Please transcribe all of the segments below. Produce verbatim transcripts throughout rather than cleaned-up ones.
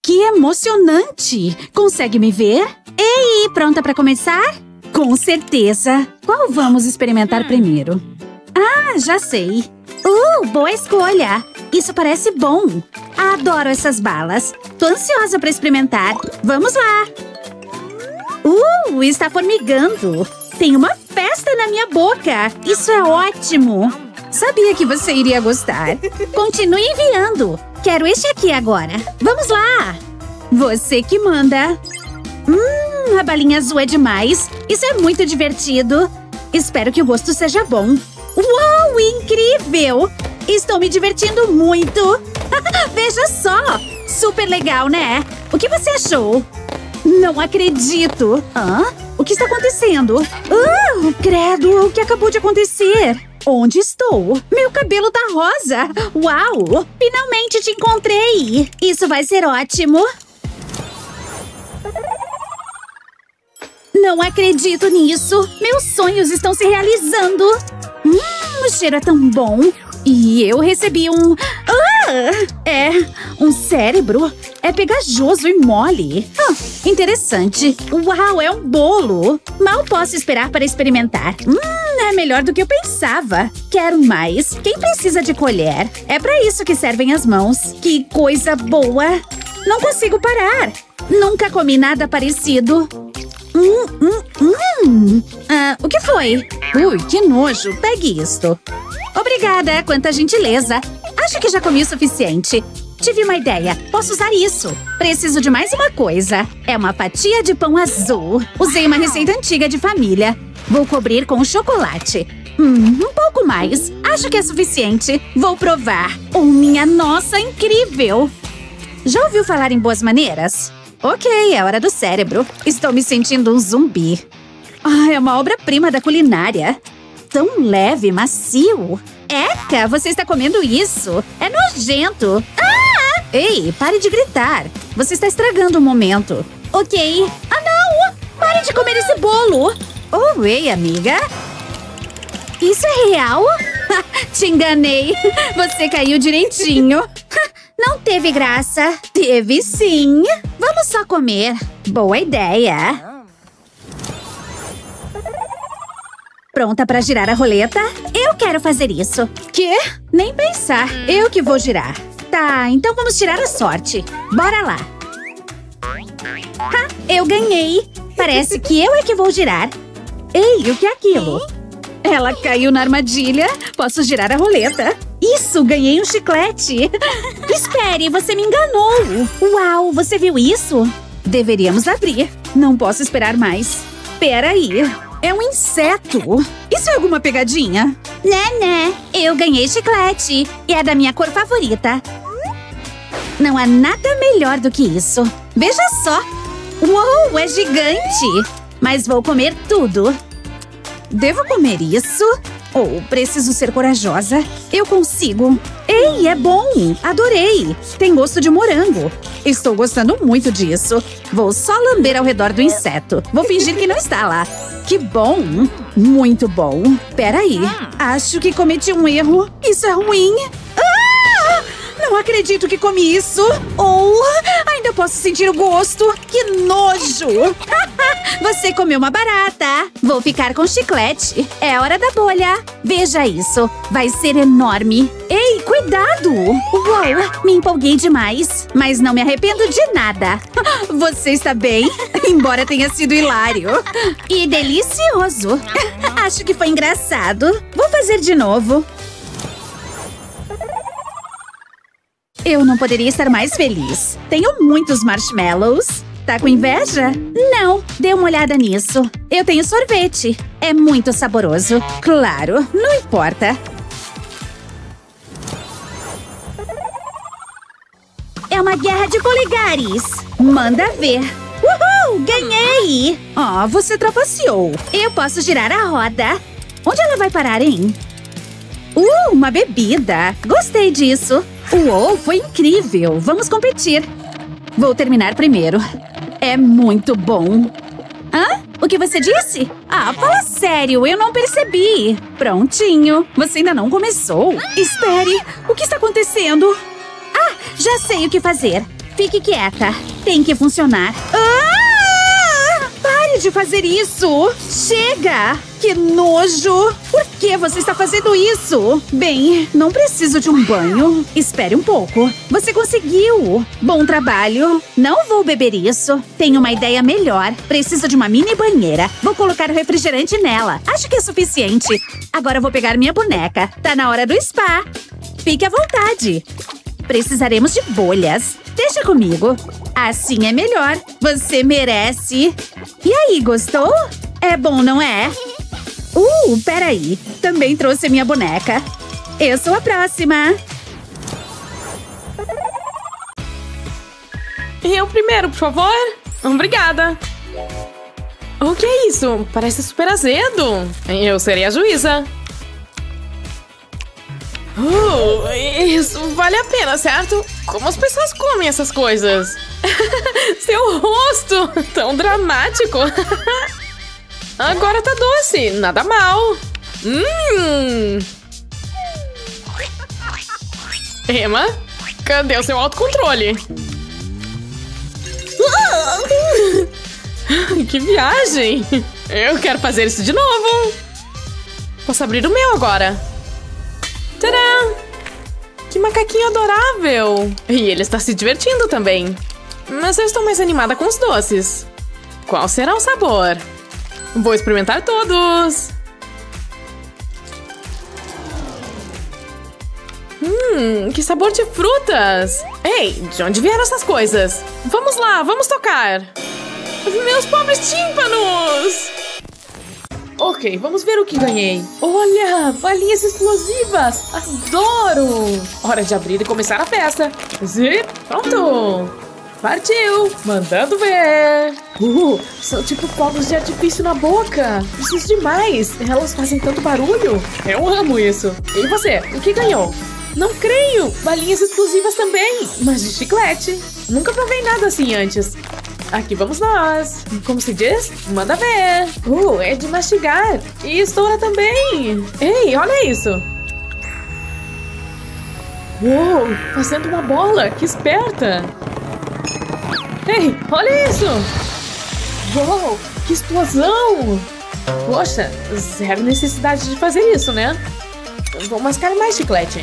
Que emocionante! Consegue me ver? Ei, pronta pra começar? Com certeza! Qual vamos experimentar primeiro? Ah, já sei! Uh, boa escolha! Isso parece bom! Adoro essas balas! Tô ansiosa pra experimentar! Vamos lá! Uh, está formigando! Tem uma festa na minha boca! Isso é ótimo! Sabia que você iria gostar! Continue enviando! Quero este aqui agora! Vamos lá! Você que manda! Hum, a balinha azul é demais! Isso é muito divertido! Espero que o gosto seja bom! Uau, incrível! Estou me divertindo muito! Veja só! Super legal, né? O que você achou? Não acredito! Hã? O que está acontecendo? Ah, credo! O que acabou de acontecer? Onde estou? Meu cabelo tá rosa! Uau! Finalmente te encontrei! Isso vai ser ótimo! Não acredito nisso! Meus sonhos estão se realizando! Hum, o cheiro é tão bom! E eu recebi um… Ah! É, um cérebro. É pegajoso e mole. Ah, interessante. Uau, é um bolo. Mal posso esperar para experimentar. Hum, é melhor do que eu pensava. Quero mais. Quem precisa de colher? É para isso que servem as mãos. Que coisa boa. Não consigo parar. Nunca comi nada parecido. Hum, hum, hum. Ah, o que foi? Ui, que nojo. Pegue isto. Obrigada, quanta gentileza. Acho que já comi o suficiente. Tive uma ideia. Posso usar isso. Preciso de mais uma coisa. É uma fatia de pão azul. Usei uma receita antiga de família. Vou cobrir com chocolate. Hum, um pouco mais. Acho que é suficiente. Vou provar. Oh, minha nossa, incrível! Já ouviu falar em boas maneiras? Ok, é hora do cérebro. Estou me sentindo um zumbi. Ah, é uma obra-prima da culinária. Tão leve, macio. Eca, você está comendo isso? É nojento. Ah! Ei, pare de gritar. Você está estragando o momento. Ok. Ah, não! Pare de comer esse bolo. Oh, ei, amiga. Isso é real? Te enganei. Você caiu direitinho. Não teve graça. Teve sim. Vamos só comer. Boa ideia. Pronta pra girar a roleta? Eu quero fazer isso. Quê? Nem pensar. Eu que vou girar. Tá, então vamos tirar a sorte. Bora lá. Ha, eu ganhei. Parece que eu é que vou girar. Ei, o que é aquilo? Ela caiu na armadilha. Posso girar a roleta. Isso, ganhei um chiclete. Espere, você me enganou. Uau, você viu isso? Deveríamos abrir. Não posso esperar mais. Peraí. É um inseto. Isso é alguma pegadinha? Né, né. Eu ganhei chiclete. E é da minha cor favorita. Não há nada melhor do que isso. Veja só. Uou, é gigante. Mas vou comer tudo. Devo comer isso? Ou preciso ser corajosa? Eu consigo. Ei, é bom! Adorei! Tem gosto de morango. Estou gostando muito disso. Vou só lamber ao redor do inseto. Vou fingir que não está lá. Que bom! Muito bom. Peraí. Acho que cometi um erro. Isso é ruim. Ah! Não acredito que comi isso. Ou ainda posso sentir o gosto. Que nojo! Você comeu uma barata. Vou ficar com chiclete. É hora da bolha. Veja isso. Vai ser enorme. Ei, cuidado! Uau, me empolguei demais. Mas não me arrependo de nada. Você está bem? Embora tenha sido hilário. E delicioso. Acho que foi engraçado. Vou fazer de novo. Eu não poderia estar mais feliz. Tenho muitos marshmallows. Tá com inveja? Não, dê uma olhada nisso. Eu tenho sorvete. É muito saboroso. Claro, não importa. É uma guerra de polegares. Manda ver. Uhul, ganhei! Oh, você trapaceou. Eu posso girar a roda. Onde ela vai parar, hein? Uh, uma bebida. Gostei disso. Uou, foi incrível. Vamos competir. Vou terminar primeiro. É muito bom. Hã? O que você disse? Ah, fala sério, eu não percebi. Prontinho. Você ainda não começou? Espere, o que está acontecendo? Ah, já sei o que fazer. Fique quieta. Tem que funcionar. Ah! Pare de fazer isso! Chega! Que nojo! Por que você está fazendo isso? Bem, não preciso de um banho. Espere um pouco. Você conseguiu! Bom trabalho. Não vou beber isso. Tenho uma ideia melhor. Preciso de uma mini banheira. Vou colocar o refrigerante nela. Acho que é suficiente. Agora vou pegar minha boneca. Tá na hora do spa. Fique à vontade. Precisaremos de bolhas. Deixa comigo. Assim é melhor. Você merece. E aí, gostou? É bom, não é? Uh, peraí. Também trouxe a minha boneca. Eu sou a próxima. Eu primeiro, por favor. Obrigada. O que é isso? Parece super azedo. Eu serei a juíza. Uh, isso vale a pena, certo? Como as pessoas comem essas coisas? Seu rosto! Tão dramático! Agora tá doce, nada mal. Hum. Emma, cadê o seu autocontrole? Que viagem! Eu quero fazer isso de novo. Posso abrir o meu agora. Tadã! Que macaquinho adorável! E ele está se divertindo também. Mas eu estou mais animada com os doces. Qual será o sabor? Vou experimentar todos! Hum, que sabor de frutas! Ei, de onde vieram essas coisas? Vamos lá, vamos tocar! Meus pobres tímpanos! Ok, vamos ver o que ganhei. Olha, balinhas explosivas! Adoro! Hora de abrir e começar a festa. Zip, pronto! Partiu! Mandando ver! Uh, são tipo fogos de artifício na boca! Preciso de mais! Elas fazem tanto barulho! Eu amo isso! E você? O que ganhou? Não creio! Balinhas explosivas também! Mas de chiclete! Nunca provei nada assim antes! Aqui vamos nós! Como se diz? Manda ver! Uh, é de mastigar! E estoura também! Ei, olha isso! Uou! Fazendo uma bola! Que esperta! Ei, olha isso! Uou, que explosão! Poxa, zero necessidade de fazer isso, né? Vou mascar mais chiclete.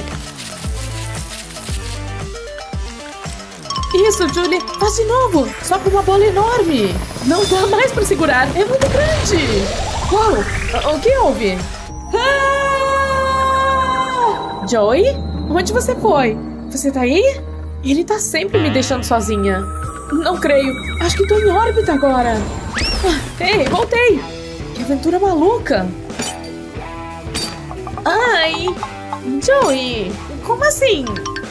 Isso, Julie! Faz de novo! Só com uma bola enorme! Não dá mais pra segurar! É muito grande! Uau! O que houve? Ah! Joey? Onde você foi? Você tá aí? Ele tá sempre me deixando sozinha. Não creio. Acho que tô em órbita agora. Ah, ei, voltei. Que aventura maluca. Ai. Joey, como assim?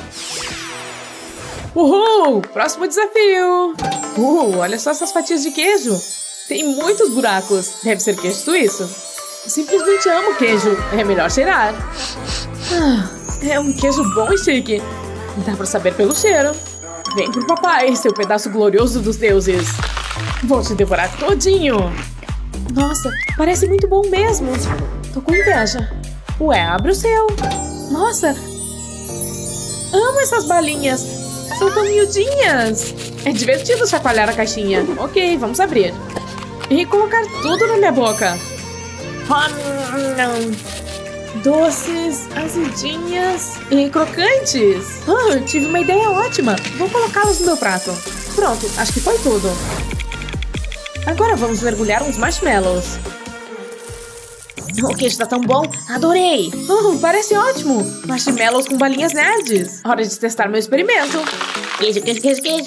Uhul, próximo desafio. Uh, olha só essas fatias de queijo. Tem muitos buracos. Deve ser queijo suíço. Simplesmente amo queijo. É melhor cheirar. Ah, é um queijo bom e chique. Dá pra saber pelo cheiro. Vem pro papai, seu pedaço glorioso dos deuses. Vou te devorar todinho. Nossa, parece muito bom mesmo. Tô com inveja. Ué, abre o seu. Nossa, amo essas balinhas. São tão miudinhas. É divertido chacoalhar a caixinha. Ok, vamos abrir. E colocar tudo na minha boca. Doces, azedinhas e crocantes. Ah, tive uma ideia ótima. Vou colocá-los no meu prato. Pronto, acho que foi tudo. Agora vamos mergulhar uns marshmallows. O queijo tá tão bom. Adorei. Oh, parece ótimo. Marshmallows com balinhas nerds. Hora de testar meu experimento. Queijo, queijo, queijo, queijo.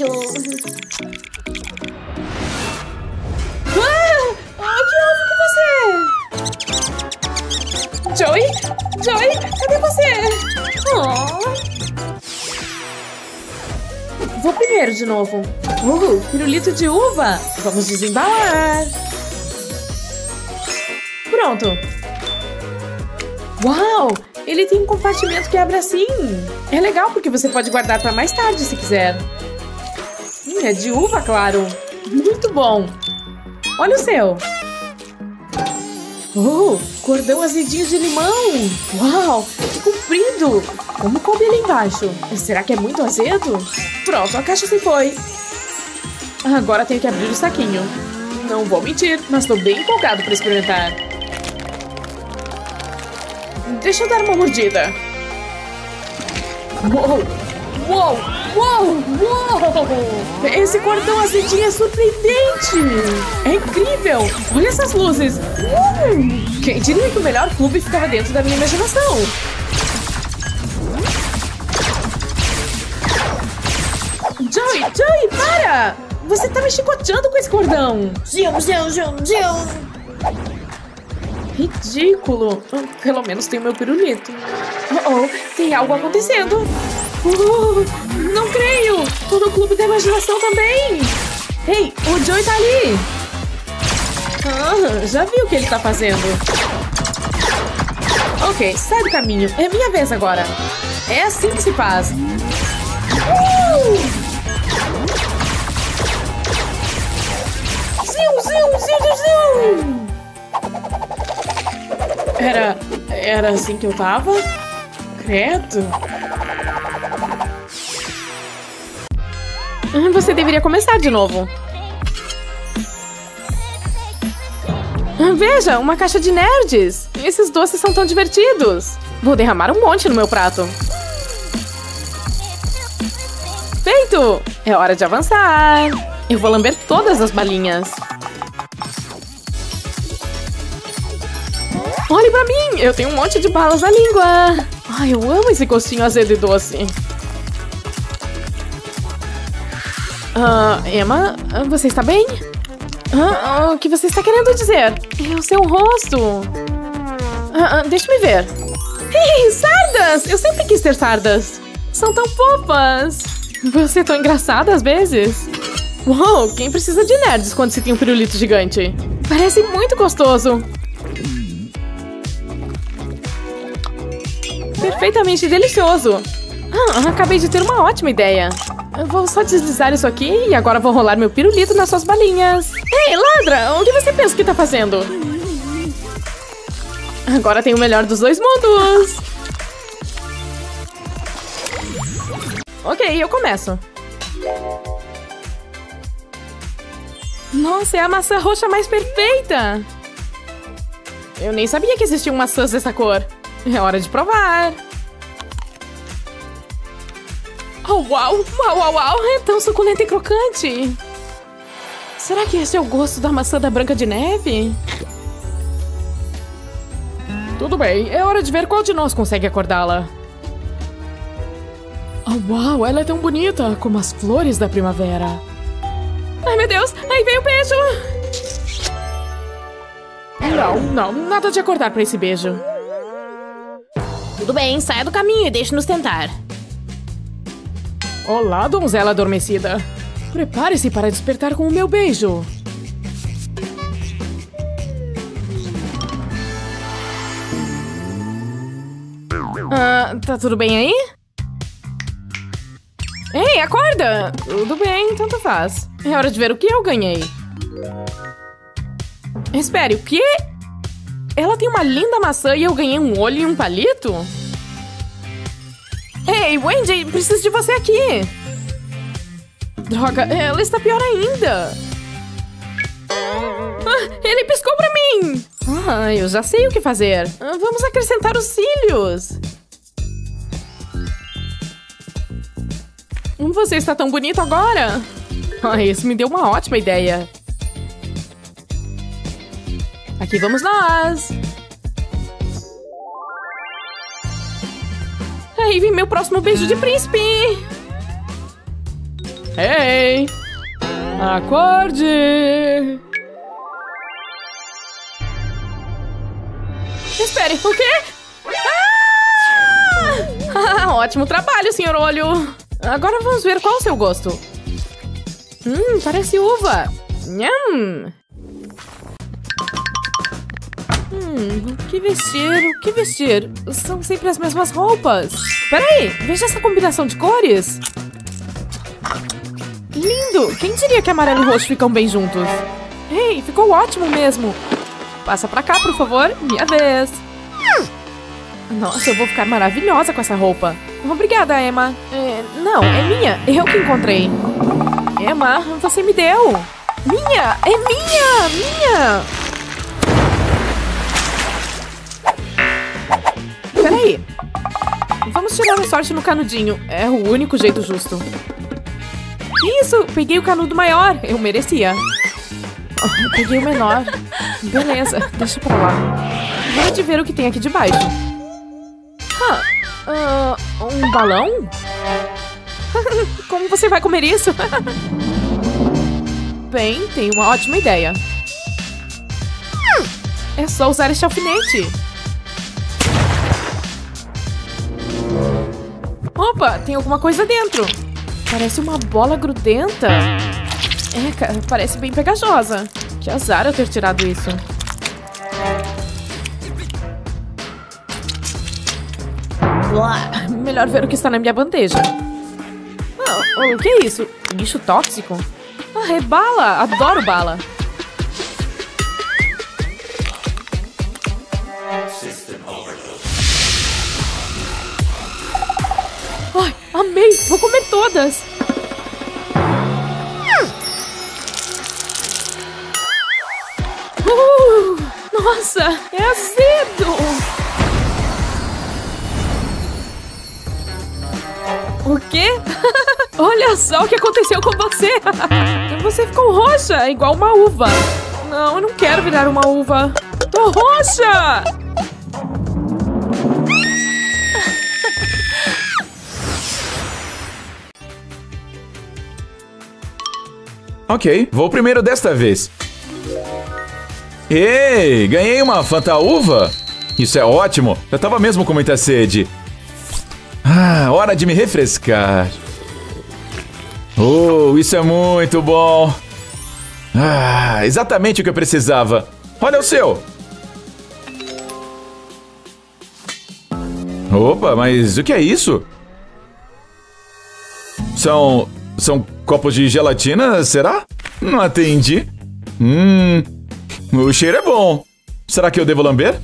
Ah, o que houve com você? Joey? Joey? Cadê você? Oh. Vou primeiro de novo. Uh, pirulito de uva. Vamos desembalar. Pronto. Uau! Ele tem um compartimento que abre assim. É legal porque você pode guardar para mais tarde se quiser. Hum, é de uva, claro. Muito bom. Olha o seu. Oh, cordão azedinho de limão. Uau! Que comprido. Como coube ali embaixo? Será que é muito azedo? Pronto, a caixa se foi. Agora tenho que abrir o saquinho. Não vou mentir, mas tô bem empolgado pra experimentar. Deixa eu dar uma mordida. Uou! Uou! Uou! Uou! Esse cordão azedinho é surpreendente! É incrível! Olha essas luzes! Hum, quem diria que o melhor clube ficava dentro da minha imaginação? Joey! Joey, para! Você tá me chicoteando com esse cordão! Zium, zium, zium, zium. Ridículo! Pelo menos tem o meu pirulito. Oh, oh, tem algo acontecendo! Uh, não creio! Tô no clube da imaginação também! Ei, o Joey tá ali! Ah, já vi o que ele tá fazendo. Ok, sai do caminho. É minha vez agora. É assim que se faz. Uh! Zium, zium, zium, zium! Era... Era assim que eu tava? Credo. Você deveria começar de novo. Veja, uma caixa de nerds. Esses doces são tão divertidos. Vou derramar um monte no meu prato. Feito! É hora de avançar. Eu vou lamber todas as balinhas. Olhe pra mim! Eu tenho um monte de balas na língua. Ai, eu amo esse gostinho azedo e doce. Ah, Emma, você está bem? Ah, o que você está querendo dizer? É o seu rosto. Ah, deixa-me ver. Ei, sardas! Eu sempre quis ter sardas. São tão fofas. Você é tão engraçada às vezes. Uau, quem precisa de nerds quando se tem um pirulito gigante? Parece muito gostoso. Perfeitamente delicioso. Ah, acabei de ter uma ótima ideia. Eu vou só deslizar isso aqui e agora vou rolar meu pirulito nas suas balinhas. Ei, ladra! O que você pensa que tá fazendo? Agora tem o melhor dos dois mundos. Ok, eu começo. Nossa, é a maçã roxa mais perfeita! Eu nem sabia que existiam maçãs dessa cor. É hora de provar. Oh, uau! Uau, uau, uau! É tão suculenta e crocante! Será que esse é o gosto da maçã da Branca de Neve? Tudo bem, é hora de ver qual de nós consegue acordá-la. Oh, uau! Ela é tão bonita, como as flores da primavera. Ai, meu Deus! Aí vem o beijo! Não, não, nada de acordar pra esse beijo. Tudo bem, saia do caminho e deixe-nos tentar. Olá, donzela adormecida. Prepare-se para despertar com o meu beijo. Ah, tá tudo bem aí? Ei, acorda! Tudo bem, tanto faz. É hora de ver o que eu ganhei. Espere, o quê? Ela tem uma linda maçã e eu ganhei um olho e um palito? Ei, Wendy, preciso de você aqui! Droga, ela está pior ainda! Ah, ele piscou pra mim! Ah, eu já sei o que fazer. Ah, vamos acrescentar os cílios! Você está tão bonito agora! Ah, isso me deu uma ótima ideia. Aqui vamos nós! Aí vem meu próximo beijo de príncipe! Ei! Acorde! Espere, o quê? Ah! Ótimo trabalho, senhor Olho! Agora vamos ver qual é o seu gosto. Hum, parece uva! Nham! Hum, o que vestir? O que vestir? São sempre as mesmas roupas. Peraí, veja essa combinação de cores. Lindo! Quem diria que amarelo e roxo ficam bem juntos? Ei, ficou ótimo mesmo. Passa pra cá, por favor. Minha vez. Nossa, eu vou ficar maravilhosa com essa roupa. Obrigada, Emma. É, não, é minha. Eu que encontrei. Emma, você me deu. Minha! É minha! Minha! Peraí. Vamos tirar a sorte no canudinho. É o único jeito justo. Isso! Peguei o canudo maior. Eu merecia. Oh, eu peguei o menor. Beleza, deixa pra lá. Vamos ver o que tem aqui debaixo. Ah, uh, um balão? Como você vai comer isso? Bem, tenho uma ótima ideia. É só usar este alfinete. Opa, tem alguma coisa dentro. Parece uma bola grudenta. É, cara, parece bem pegajosa. Que azar eu ter tirado isso. Blá, melhor ver o que está na minha bandeja. Oh, o que é isso? Lixo tóxico? Ah, é bala! Adoro bala! Ai, amei! Vou comer todas! Uh, nossa! É azedo! O quê? Olha só o que aconteceu com você! Você ficou roxa, igual uma uva. Não, eu não quero virar uma uva. Tô roxa! Ok, vou primeiro desta vez. Ei, ganhei uma Fanta Uva? Isso é ótimo, eu tava mesmo com muita sede. Ah, hora de me refrescar. Oh, isso é muito bom. Ah, exatamente o que eu precisava. Olha o seu. Opa, mas o que é isso? São... são copos de gelatina, será? Não atendi. Hum... O cheiro é bom. Será que eu devo lamber?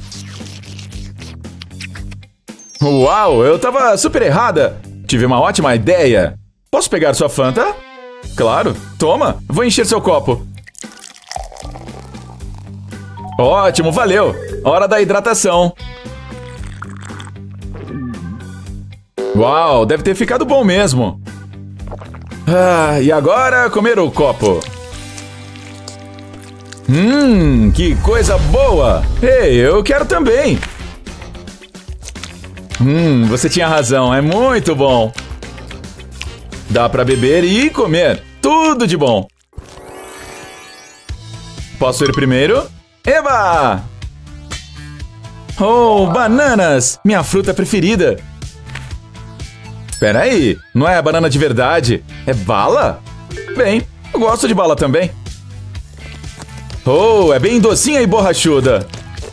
Uau, eu tava super errada. Tive uma ótima ideia. Posso pegar sua Fanta? Claro, toma. Vou encher seu copo. Ótimo, valeu. Hora da hidratação. Uau, deve ter ficado bom mesmo. Ah, e agora comer o copo. Hum, que coisa boa. Ei, eu quero também. Hum, você tinha razão, é muito bom. Dá pra beber e comer. Tudo de bom. Posso ir primeiro? Eba! Oh, bananas! Minha fruta preferida. Peraí, não é banana de verdade, é bala? Bem, eu gosto de bala também. Oh, é bem docinha e borrachuda.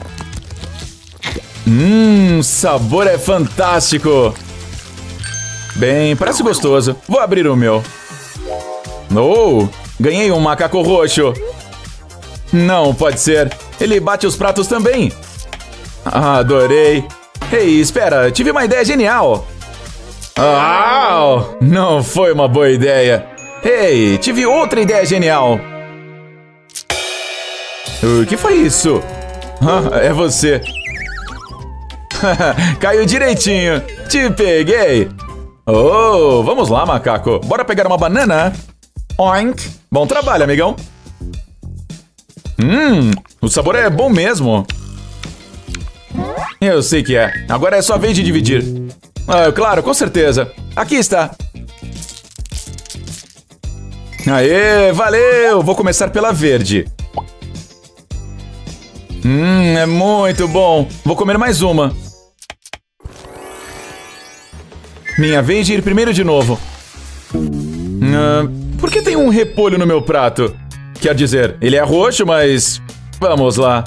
Hum, sabor é fantástico. Bem, parece gostoso. Vou abrir o meu. Oh, ganhei um macaco roxo. Não pode ser. Ele bate os pratos também. Ah, adorei. Ei, espera, tive uma ideia genial. Uau! Não foi uma boa ideia. Ei, tive outra ideia genial. O que foi isso? Ah, é você. Caiu direitinho. Te peguei. Oh, vamos lá, macaco. Bora pegar uma banana? Oink. Bom trabalho, amigão. Hum, o sabor é bom mesmo. Eu sei que é. Agora é sua vez de dividir. Ah, claro, com certeza. Aqui está. Aê, valeu. Vou começar pela verde. Hum, é muito bom. Vou comer mais uma. Minha vez de ir primeiro de novo. Ah, por que tem um repolho no meu prato? Quer dizer, ele é roxo, mas... Vamos lá.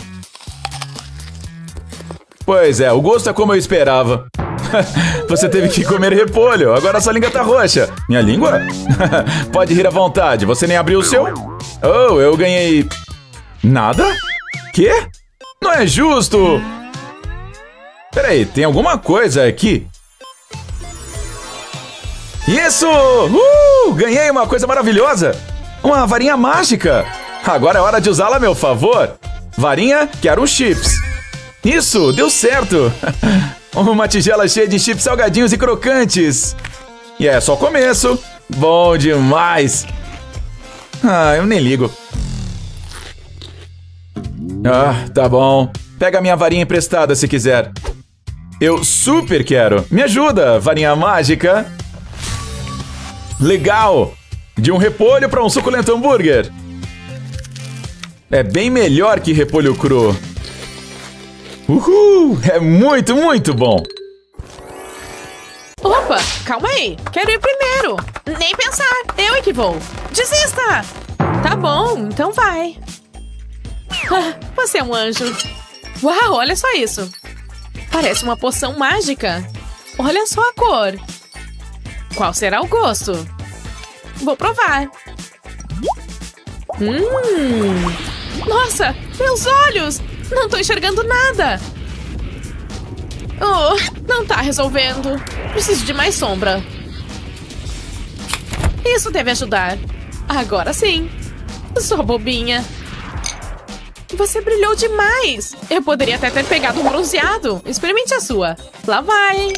Pois é, o gosto é como eu esperava. Você teve que comer repolho, agora sua língua tá roxa. Minha língua? Pode rir à vontade, você nem abriu o seu? Oh, eu ganhei... Nada? Quê? Não é justo! Peraí, tem alguma coisa aqui? Isso! Uh! Ganhei uma coisa maravilhosa! Uma varinha mágica! Agora é hora de usá-la a meu favor! Varinha, quero chips! Isso, deu certo! Uma tigela cheia de chips salgadinhos e crocantes! E é só o começo! Bom demais! Ah, eu nem ligo. Ah, tá bom. Pega a minha varinha emprestada se quiser. Eu super quero! Me ajuda, varinha mágica! Legal! De um repolho para um suculento hambúrguer. É bem melhor que repolho cru. Uhul! É muito, muito bom! Opa, calma aí. Quero ir primeiro. Nem pensar. Eu é que vou. Desista! Tá bom, então vai. Ah, você é um anjo. Uau, olha só isso. Parece uma poção mágica. Olha só a cor. Qual será o gosto? Vou provar. Hum! Nossa, meus olhos! Não tô enxergando nada. Oh, não tá resolvendo. Preciso de mais sombra. Isso deve ajudar. Agora sim. Sou bobinha. Você brilhou demais. Eu poderia até ter pegado um bronzeado. Experimente a sua. Lá vai.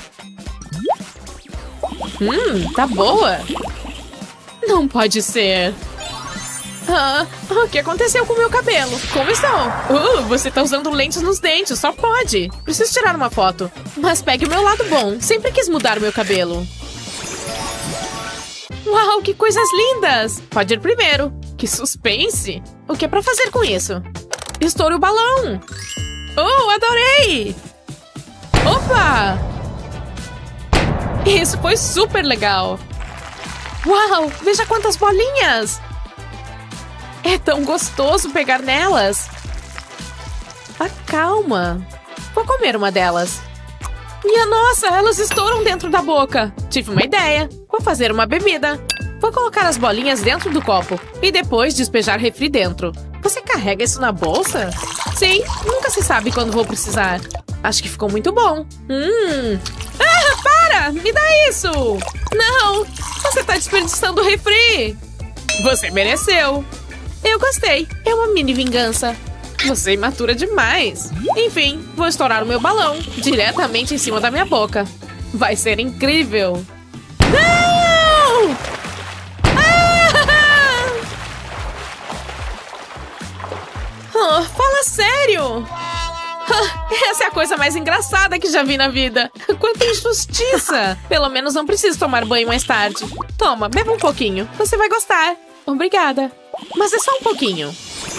Hum, tá boa. Não pode ser. Ah, o que aconteceu com o meu cabelo? Como estão? Uh, você tá usando lentes nos dentes, só pode. Preciso tirar uma foto. Mas pegue o meu lado bom. Sempre quis mudar o meu cabelo. Uau, que coisas lindas! Pode ir primeiro. Que suspense! O que é pra fazer com isso? Estoure o balão! Oh, adorei! Opa! Isso foi super legal! Uau, veja quantas bolinhas! É tão gostoso pegar nelas! Ah, calma! Vou comer uma delas. Minha nossa, elas estouram dentro da boca! Tive uma ideia! Vou fazer uma bebida! Vou colocar as bolinhas dentro do copo e depois despejar refri dentro. Você carrega isso na bolsa? Sim, nunca se sabe quando vou precisar. Acho que ficou muito bom. Hum... Ah, para! Me dá isso! Não! Você tá desperdiçando o refri! Você mereceu! Eu gostei. É uma mini vingança. Você é imatura demais. Enfim, vou estourar o meu balão diretamente em cima da minha boca. Vai ser incrível. Não! Ah! Oh, fala sério! Ah, essa é a coisa mais engraçada que já vi na vida. Quanta injustiça! Pelo menos não preciso tomar banho mais tarde. Toma, beba um pouquinho. Você vai gostar. Obrigada. Mas é só um pouquinho.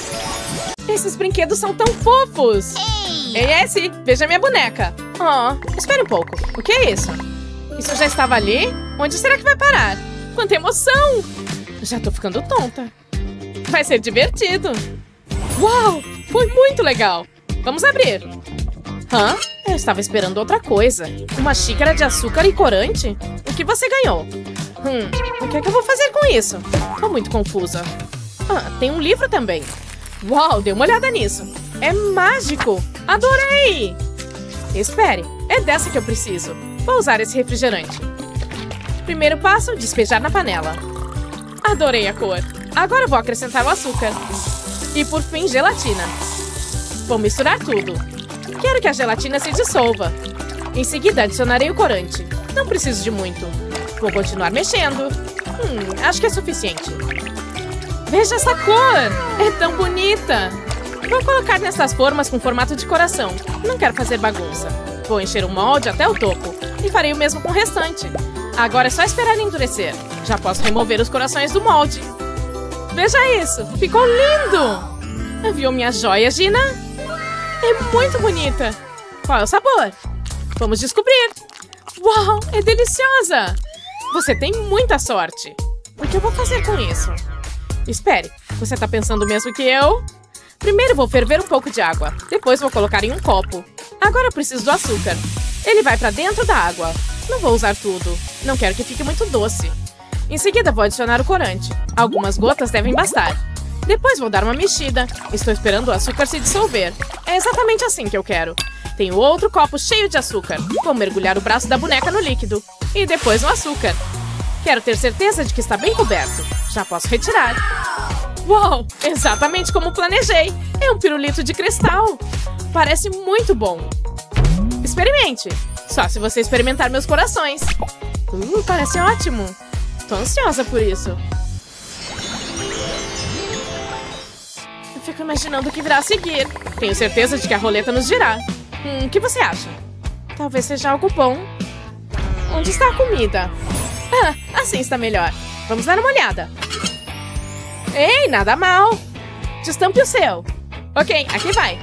Esses brinquedos são tão fofos. Ei, Essie, veja minha boneca. Oh, espere um pouco. O que é isso? Isso já estava ali? Onde será que vai parar? Quanta emoção! Já tô ficando tonta. Vai ser divertido. Uau, foi muito legal. Vamos abrir. Hã? Eu estava esperando outra coisa. Uma xícara de açúcar e corante? O que você ganhou? Hum, o que é que eu vou fazer com isso? Tô muito confusa. Ah, tem um livro também. Uau, dê uma olhada nisso. É mágico. Adorei! Espere, é dessa que eu preciso. Vou usar esse refrigerante. Primeiro passo, despejar na panela. Adorei a cor. Agora vou acrescentar o açúcar. E por fim, gelatina. Vou misturar tudo. Quero que a gelatina se dissolva. Em seguida, adicionarei o corante. Não preciso de muito. Vou continuar mexendo. Hum, acho que é suficiente. Veja essa cor! É tão bonita! Vou colocar nessas formas com formato de coração. Não quero fazer bagunça. Vou encher o molde até o topo. E farei o mesmo com o restante. Agora é só esperar endurecer. Já posso remover os corações do molde. Veja isso! Ficou lindo! Viu minha joia, Gina? É muito bonita! Qual é o sabor? Vamos descobrir! Uau! É deliciosa! Você tem muita sorte! O que eu vou fazer com isso? Espere, você tá pensando mesmo que eu? Primeiro vou ferver um pouco de água. Depois vou colocar em um copo. Agora eu preciso do açúcar. Ele vai pra dentro da água. Não vou usar tudo. Não quero que fique muito doce. Em seguida vou adicionar o corante. Algumas gotas devem bastar. Depois vou dar uma mexida. Estou esperando o açúcar se dissolver. É exatamente assim que eu quero. Tenho outro copo cheio de açúcar. Vou mergulhar o braço da boneca no líquido. E depois no açúcar. Quero ter certeza de que está bem coberto. Já posso retirar. Uau! Exatamente como planejei. É um pirulito de cristal. Parece muito bom. Experimente. Só se você experimentar meus corações. Uh, parece ótimo. Tô ansiosa por isso. Eu fico imaginando o que virá a seguir. Tenho certeza de que a roleta nos dirá. Hum, o que você acha? Talvez seja algo bom. Onde está a comida? Ah, assim está melhor. Vamos dar uma olhada. Ei, nada mal. Destampe o seu. Ok, aqui vai.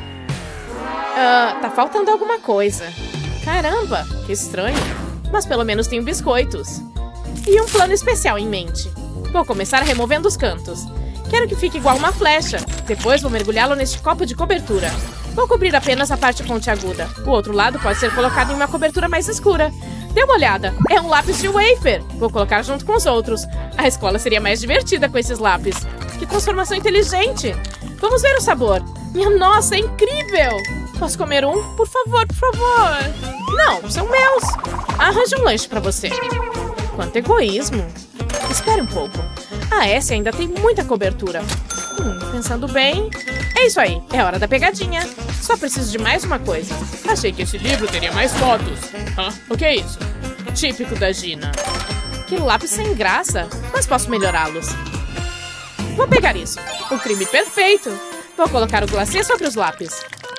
Ah, tá faltando alguma coisa. Caramba, que estranho. Mas pelo menos tenho biscoitos. E um plano especial em mente. Vou começar removendo os cantos. Quero que fique igual uma flecha. Depois vou mergulhá-lo neste copo de cobertura. Vou cobrir apenas a parte pontiaguda. O outro lado pode ser colocado em uma cobertura mais escura. Dê uma olhada. É um lápis de wafer. Vou colocar junto com os outros. A escola seria mais divertida com esses lápis. Que transformação inteligente. Vamos ver o sabor. Minha nossa, é incrível. Posso comer um? Por favor, por favor. Não, são meus. Arranje um lanche pra você. Quanto egoísmo. Espere um pouco. A S ainda tem muita cobertura. Hum, pensando bem... É isso aí, é hora da pegadinha. Só preciso de mais uma coisa. Achei que esse livro teria mais fotos. Hã? O que é isso? Típico da Gina. Que lápis sem graça. Mas posso melhorá-los. Vou pegar isso. O crime perfeito. Vou colocar o glacê sobre os lápis.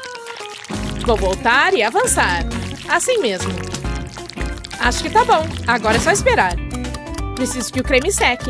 Vou voltar e avançar. Assim mesmo. Acho que tá bom. Agora é só esperar. Preciso que o creme seque.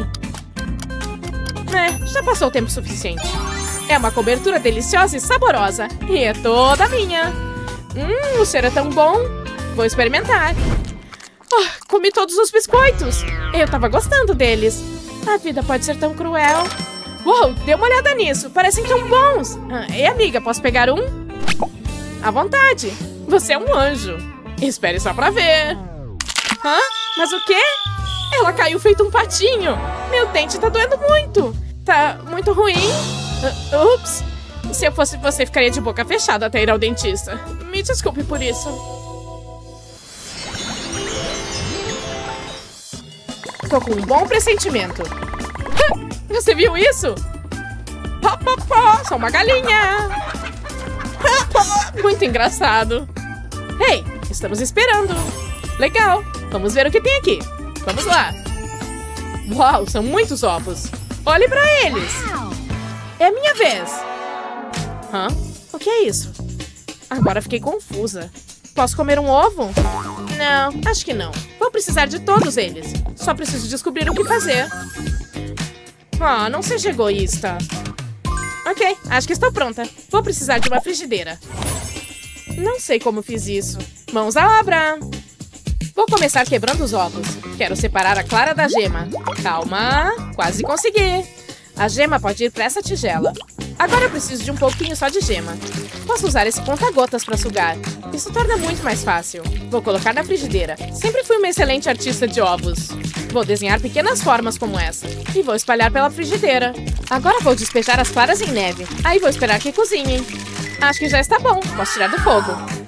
É, já passou o tempo suficiente. É uma cobertura deliciosa e saborosa. E é toda minha. Hum, o cheiro é tão bom. Vou experimentar. Oh, comi todos os biscoitos. Eu tava gostando deles. A vida pode ser tão cruel. Uou, dê uma olhada nisso. Parecem tão bons. Ah, ei, amiga, posso pegar um? À vontade. Você é um anjo. Espere só pra ver. Hã? Mas o quê? Ela caiu feito um patinho. Meu dente tá doendo muito. Tá muito ruim. Uh, ups. Se eu fosse você, ficaria de boca fechada até ir ao dentista. Me desculpe por isso. Tô com um bom pressentimento. Você viu isso? Pó, pó, pó. Sou uma galinha. Muito engraçado. Ei, estamos esperando. Legal. Vamos ver o que tem aqui. Vamos lá. Uau, são muitos ovos. Olhe pra eles. É a minha vez. Hã? O que é isso? Agora fiquei confusa. Posso comer um ovo? Não, acho que não. Vou precisar de todos eles. Só preciso descobrir o que fazer. Ah, não seja egoísta. Ok, acho que estou pronta. Vou precisar de uma frigideira. Não sei como fiz isso. Mãos à obra. Vou começar quebrando os ovos. Quero separar a clara da gema. Calma, quase consegui. A gema pode ir para essa tigela. Agora eu preciso de um pouquinho só de gema. Posso usar esse conta-gotas para sugar. Isso torna muito mais fácil. Vou colocar na frigideira. Sempre fui uma excelente artista de ovos. Vou desenhar pequenas formas como essa. E vou espalhar pela frigideira. Agora vou despejar as claras em neve. Aí vou esperar que cozinhem. Acho que já está bom. Posso tirar do fogo.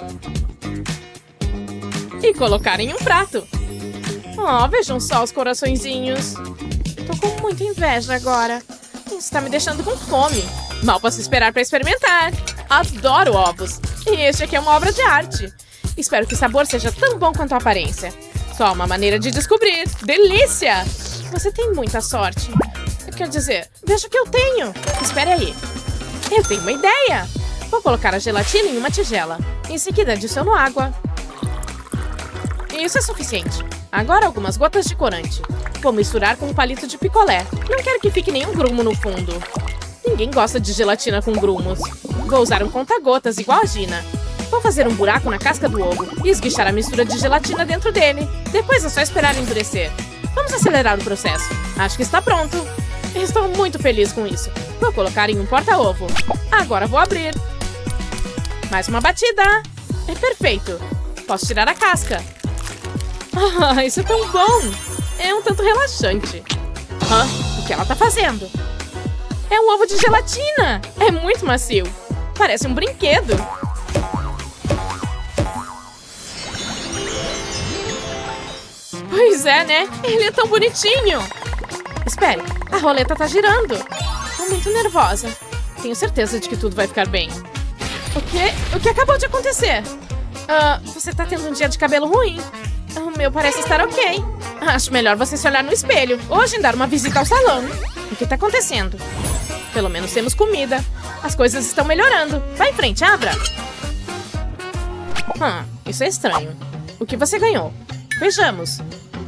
E colocar em um prato. Oh, vejam só os coraçõezinhos. Tô com muita inveja agora. Isso tá me deixando com fome. Mal posso esperar para experimentar. Adoro ovos. E este aqui é uma obra de arte. Espero que o sabor seja tão bom quanto a aparência. Só uma maneira de descobrir. Delícia! Você tem muita sorte. Quer dizer, veja o que eu tenho. Espere aí. Eu tenho uma ideia. Vou colocar a gelatina em uma tigela. Em seguida, adiciono água. Isso é suficiente. Agora algumas gotas de corante. Vou misturar com um palito de picolé. Não quero que fique nenhum grumo no fundo. Ninguém gosta de gelatina com grumos. Vou usar um conta-gotas igual a Gina. Vou fazer um buraco na casca do ovo e esguichar a mistura de gelatina dentro dele. Depois é só esperar endurecer. Vamos acelerar o processo. Acho que está pronto. Estou muito feliz com isso. Vou colocar em um porta-ovo. Agora vou abrir. Mais uma batida. É perfeito. Posso tirar a casca. Ah, isso é tão bom! É um tanto relaxante. Hã? O que ela tá fazendo? É um ovo de gelatina! É muito macio. Parece um brinquedo. Pois é, né? Ele é tão bonitinho. Espere, a roleta tá girando. Tô muito nervosa. Tenho certeza de que tudo vai ficar bem. O quê? O que acabou de acontecer? Ah, você tá tendo um dia de cabelo ruim. O meu parece estar ok. Acho melhor você se olhar no espelho ou agendar uma visita ao salão. O que tá acontecendo? Pelo menos temos comida. As coisas estão melhorando. Vai em frente, abra. Hum, isso é estranho. O que você ganhou? Vejamos.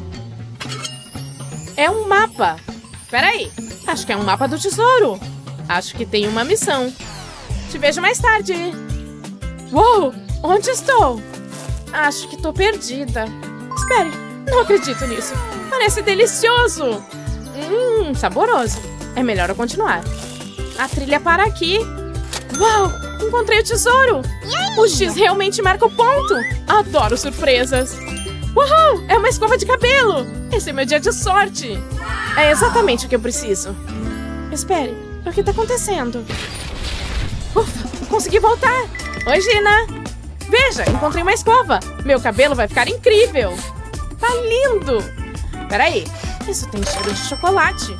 É um mapa. Peraí, acho que é um mapa do tesouro. Acho que tem uma missão. Te vejo mais tarde. Uou, onde estou? Acho que tô perdida. Espere, não acredito nisso. Parece delicioso. Hum, saboroso. É melhor eu continuar. A trilha para aqui. Uau, encontrei o tesouro. O X realmente marca o ponto. Adoro surpresas. Uau, é uma escova de cabelo. Esse é meu dia de sorte. É exatamente o que eu preciso. Espere, o que tá acontecendo? Ufa, consegui voltar. Oi, Gina. Veja, encontrei uma escova. Meu cabelo vai ficar incrível. Tá lindo. Peraí, isso tem cheiro de chocolate.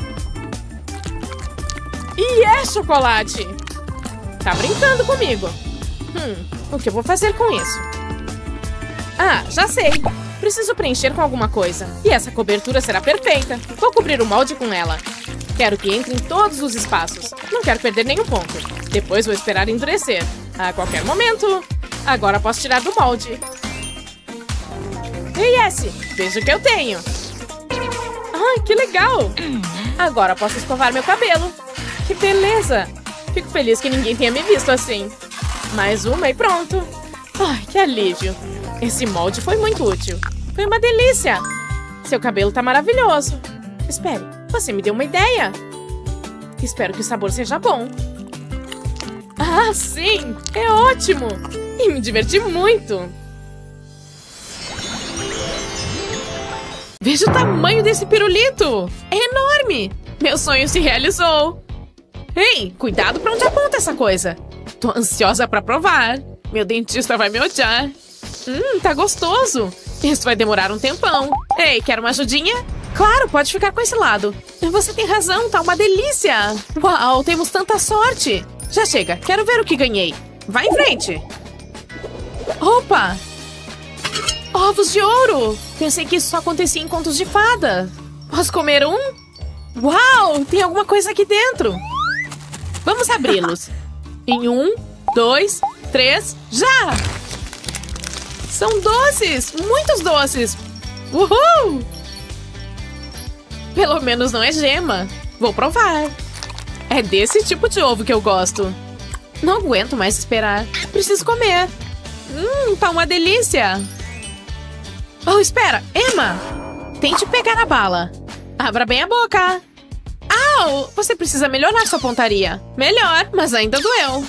E é chocolate. Tá brincando comigo. Hum, o que eu vou fazer com isso? Ah, já sei. Preciso preencher com alguma coisa. E essa cobertura será perfeita. Vou cobrir o molde com ela. Quero que entre em todos os espaços. Não quero perder nenhum ponto. Depois vou esperar endurecer. A qualquer momento. Agora posso tirar do molde. Ei, Essie, veja o que eu tenho. Ai, que legal. Agora posso escovar meu cabelo. Que beleza. Fico feliz que ninguém tenha me visto assim. Mais uma e pronto. Ai, que alívio. Esse molde foi muito útil. Foi uma delícia. Seu cabelo tá maravilhoso. Espere, você me deu uma ideia. Espero que o sabor seja bom. Ah, sim! É ótimo! E me diverti muito. Veja o tamanho desse pirulito. É enorme. Meu sonho se realizou. Ei, cuidado pra onde aponta essa coisa. Tô ansiosa pra provar. Meu dentista vai me odiar. Hum, tá gostoso. Isso vai demorar um tempão. Ei, quer uma ajudinha? Claro, pode ficar com esse lado. Você tem razão, tá uma delícia. Uau, temos tanta sorte. Já chega, quero ver o que ganhei. Vai em frente. Opa! Ovos de ouro. Pensei que isso só acontecia em contos de fada. Posso comer um? Uau, tem alguma coisa aqui dentro. Vamos abri-los. Em um, dois, três, já! São doces! Muitos doces! Uhul! Pelo menos não é gema. Vou provar. É desse tipo de ovo que eu gosto. Não aguento mais esperar. Preciso comer. Hum, tá uma delícia. Oh, espera. Emma! Tente pegar a bala. Abra bem a boca. Au! Você precisa melhorar sua pontaria. Melhor, mas ainda doeu.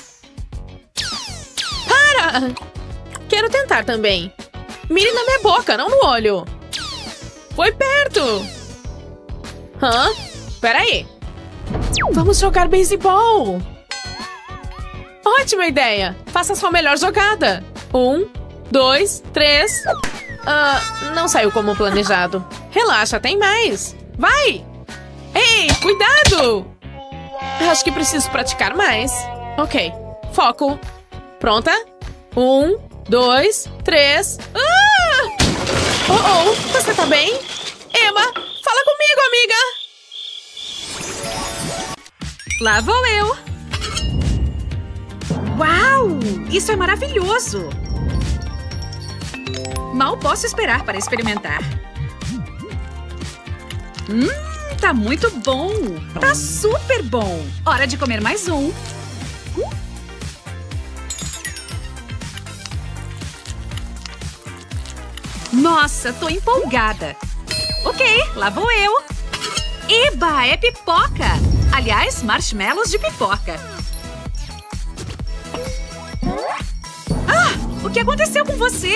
Para! Quero tentar também. Mire na minha boca, não no olho. Foi perto. Hã? Peraí. Vamos jogar beisebol. Ótima ideia. Faça sua melhor jogada. Um, dois, três. Ah, não saiu como planejado. Relaxa, tem mais. Vai! Ei, cuidado! Acho que preciso praticar mais. Ok, foco. Pronta? Um, dois, três. Ah! Oh, oh, você tá bem? Emma, fala comigo, amiga! Lá vou eu. Uau! Isso é maravilhoso! Mal posso esperar para experimentar. Hum, tá muito bom! Tá super bom! Hora de comer mais um. Nossa, tô empolgada. Ok, lá vou eu. Eba, é pipoca! Aliás, marshmallows de pipoca. Ah, o que aconteceu com você?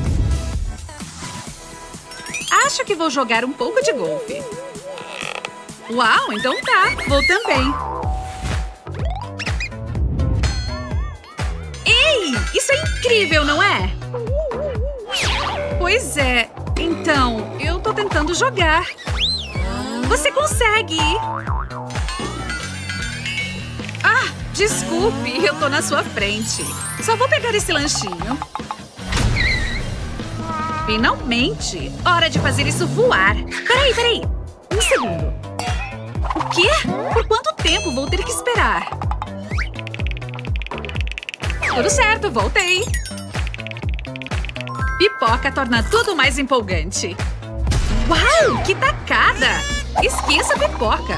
Acho que vou jogar um pouco de golfe. Uau, então tá, vou também. Ei, isso é incrível, não é? Pois é, então, eu tô estou tentando jogar. Você consegue! Ah, desculpe, eu tô na sua frente. Só vou pegar esse lanchinho. Finalmente! Hora de fazer isso voar. Peraí, peraí. Um segundo. O quê? Por quanto tempo vou ter que esperar? Tudo certo, voltei. Pipoca torna tudo mais empolgante. Uau, que tacada! Esqueça a pipoca.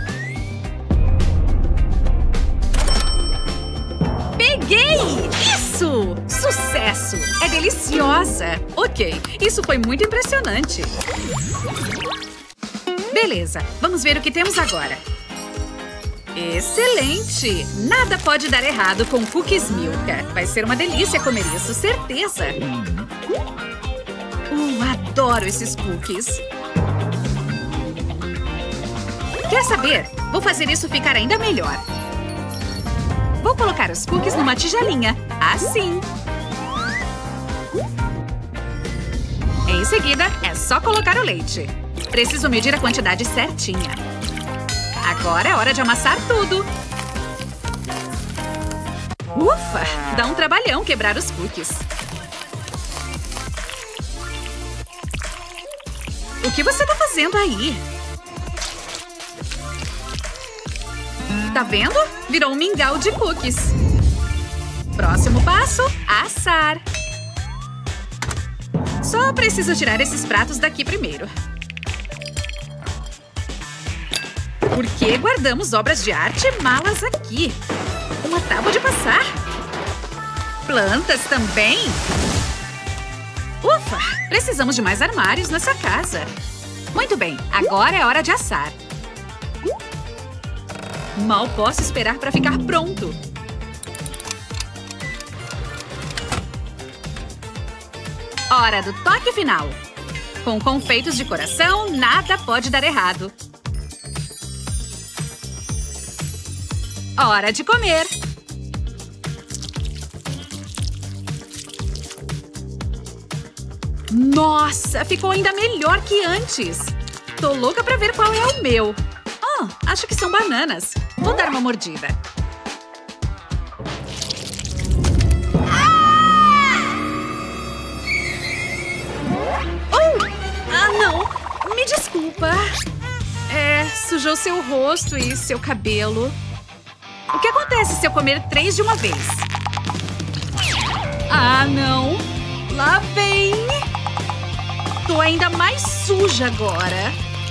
Peguei! Isso! Sucesso! É deliciosa! Ok, isso foi muito impressionante. Beleza, vamos ver o que temos agora. Excelente! Nada pode dar errado com Cookies Milka. Vai ser uma delícia comer isso, certeza! Uh, adoro esses cookies! Quer saber? Vou fazer isso ficar ainda melhor. Vou colocar os cookies numa tigelinha. Assim. Em seguida, é só colocar o leite. Preciso medir a quantidade certinha. Agora é hora de amassar tudo. Ufa! Dá um trabalhão quebrar os cookies. O que você tá fazendo aí? Tá vendo? Virou um mingau de cookies. Próximo passo, assar. Só preciso tirar esses pratos daqui primeiro. Por que guardamos obras de arte e malas aqui? Uma tábua de passar? Plantas também? Ufa! Precisamos de mais armários nessa casa. Muito bem, agora é hora de assar. Mal posso esperar para ficar pronto. Hora do toque final. Com confeitos de coração, nada pode dar errado. Hora de comer. Nossa, ficou ainda melhor que antes. Tô louca pra ver qual é o meu. Oh, acho que são bananas. Vou dar uma mordida. Oh! Ah, não! Me desculpa. É, sujou seu rosto e seu cabelo. O que acontece se eu comer três de uma vez? Ah, não! Lá vem! Tô ainda mais suja agora.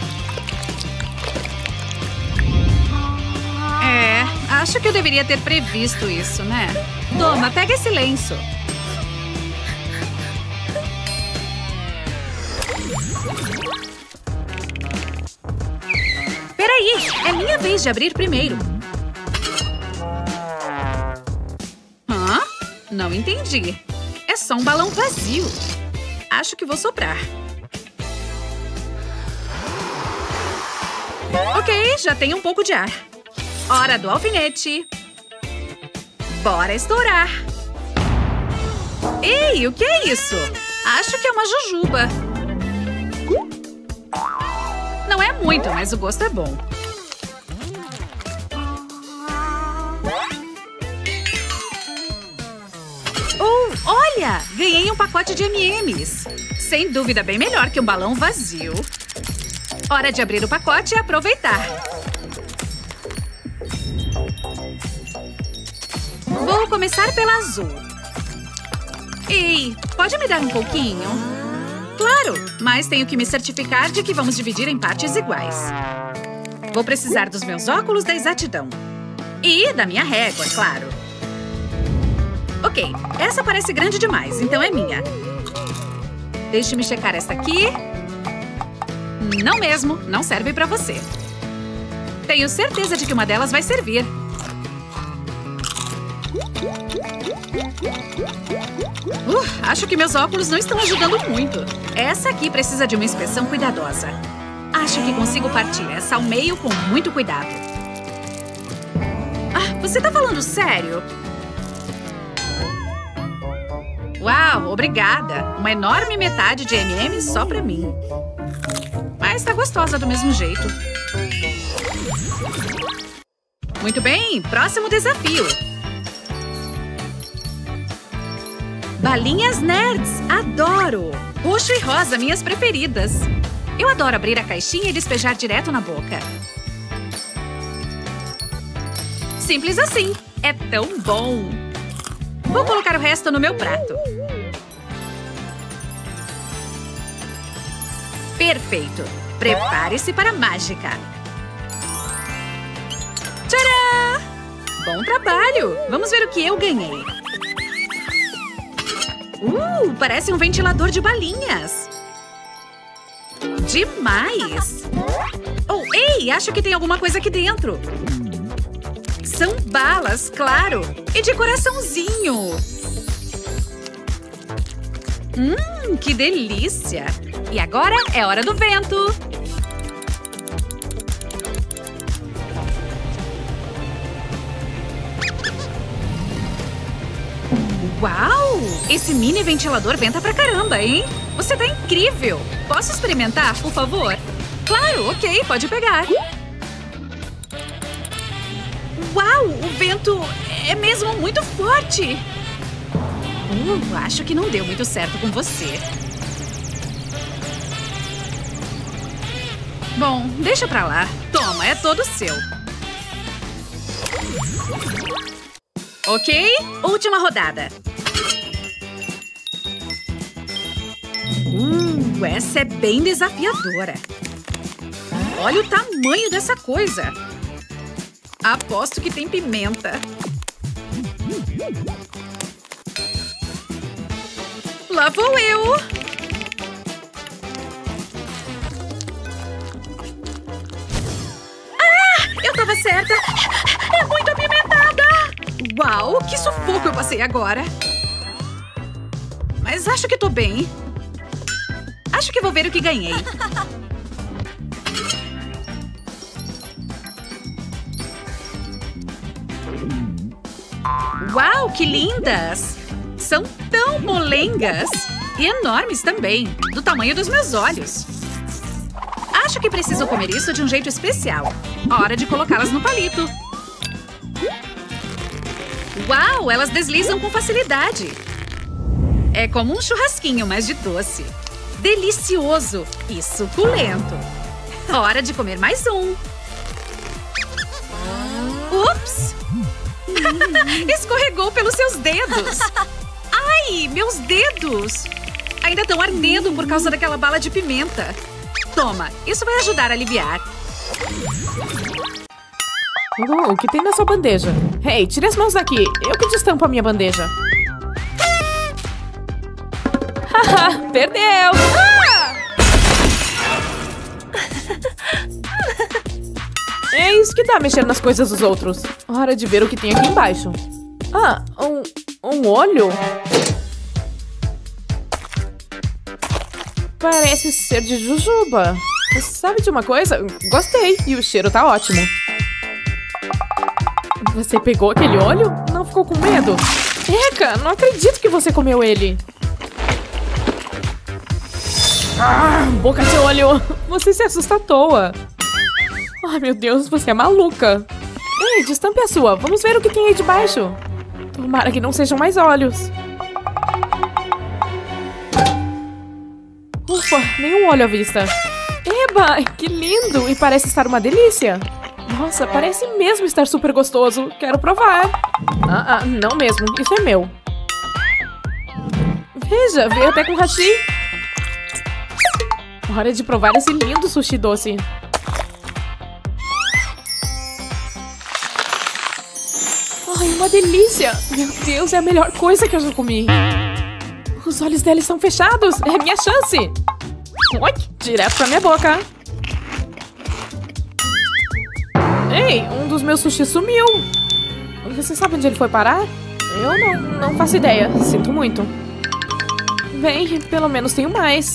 É, acho que eu deveria ter previsto isso, né? Toma, pega esse lenço. Peraí, é minha vez de abrir primeiro. Hã? Não entendi. É só um balão vazio. Acho que vou soprar. Ok, já tem um pouco de ar. Hora do alfinete. Bora estourar. Ei, o que é isso? Acho que é uma jujuba. Não é muito, mas o gosto é bom. Oh, olha! Ganhei um pacote de M e M's. Sem dúvida, bem melhor que um balão vazio. Hora de abrir o pacote e aproveitar. Vou começar pela azul. Ei, pode me dar um pouquinho? Claro, mas tenho que me certificar de que vamos dividir em partes iguais. Vou precisar dos meus óculos da exatidão. E da minha régua, claro. Ok, essa parece grande demais, então é minha. Deixe-me checar essa aqui. Não mesmo, não serve pra você. Tenho certeza de que uma delas vai servir. Uh, acho que meus óculos não estão ajudando muito. Essa aqui precisa de uma inspeção cuidadosa. Acho que consigo partir essa ao meio com muito cuidado. Ah, você tá falando sério? Uau, obrigada! Uma enorme metade de M e M's só pra mim. Mas tá gostosa do mesmo jeito. Muito bem, próximo desafio. Balinhas nerds, adoro! Roxo e rosa, minhas preferidas. Eu adoro abrir a caixinha e despejar direto na boca. Simples assim, é tão bom. Vou colocar o resto no meu prato. Perfeito! Prepare-se para a mágica. Tcharam! Bom trabalho! Vamos ver o que eu ganhei. Uh, parece um ventilador de balinhas. Demais! Oh, ei, acho que tem alguma coisa aqui dentro. São balas, claro. E de coraçãozinho. Hum, que delícia! E agora é hora do vento. Uau! Esse mini ventilador venta pra caramba, hein? Você tá incrível! Posso experimentar, por favor? Claro, ok, pode pegar. Uau! O vento é mesmo muito forte! Uh, acho que não deu muito certo com você. Bom, deixa pra lá. Toma, é todo seu. Ok? Última rodada. Uh, essa é bem desafiadora. Olha o tamanho dessa coisa. Aposto que tem pimenta. Lá vou eu. Ah, eu tava certa. É muito apimentada. Uau, que sufoco eu passei agora. Mas acho que tô bem. Acho que vou ver o que ganhei. Uau, que lindas! São tão molengas! E enormes também, do tamanho dos meus olhos. Acho que preciso comer isso de um jeito especial. Hora de colocá-las no palito. Uau, elas deslizam com facilidade. É como um churrasquinho, mas de doce. Delicioso e suculento. Hora de comer mais um. Ups! Escorregou pelos seus dedos. Ai, meus dedos! Ainda estão ardendo por causa daquela bala de pimenta. Toma, isso vai ajudar a aliviar. Oh, o que tem na sua bandeja? Hey, tire as mãos daqui. Eu que destampo a minha bandeja. Haha, perdeu! Ah! É isso que dá mexer nas coisas dos outros. Hora de ver o que tem aqui embaixo. Ah, um, um olho? Parece ser de jujuba. Sabe de uma coisa? Gostei. E o cheiro tá ótimo. Você pegou aquele olho? Não ficou com medo? Eca, não acredito que você comeu ele. Ah, boca de olho. Você se assusta à toa. Ai, meu Deus, você é maluca. Ei, destampe a sua. Vamos ver o que tem aí de baixo. Tomara que não sejam mais olhos. Ufa, nenhum olho à vista. Eba, que lindo. E parece estar uma delícia. Nossa, parece mesmo estar super gostoso. Quero provar. Ah, ah, não mesmo. Isso é meu. Veja, veio até com hashi. Hora de provar esse lindo sushi doce. Ai, uma delícia. Meu Deus, é a melhor coisa que eu já comi. Os olhos dela estão fechados. É a minha chance. Oi, direto pra minha boca. Ei, um dos meus sushi sumiu. Você sabe onde ele foi parar? Eu não, não faço ideia. Sinto muito. Bem, pelo menos tenho mais.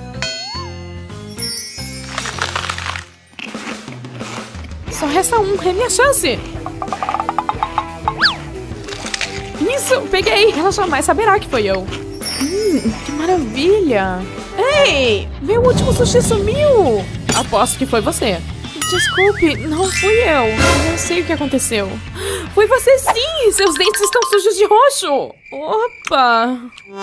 Só resta um. É minha chance. Isso, peguei. Ela jamais saberá que foi eu. Hum, que maravilha. Ei, meu último sushi sumiu. Aposto que foi você. Desculpe, não fui eu. Eu não sei o que aconteceu. Foi você sim! Seus dentes estão sujos de roxo! Opa!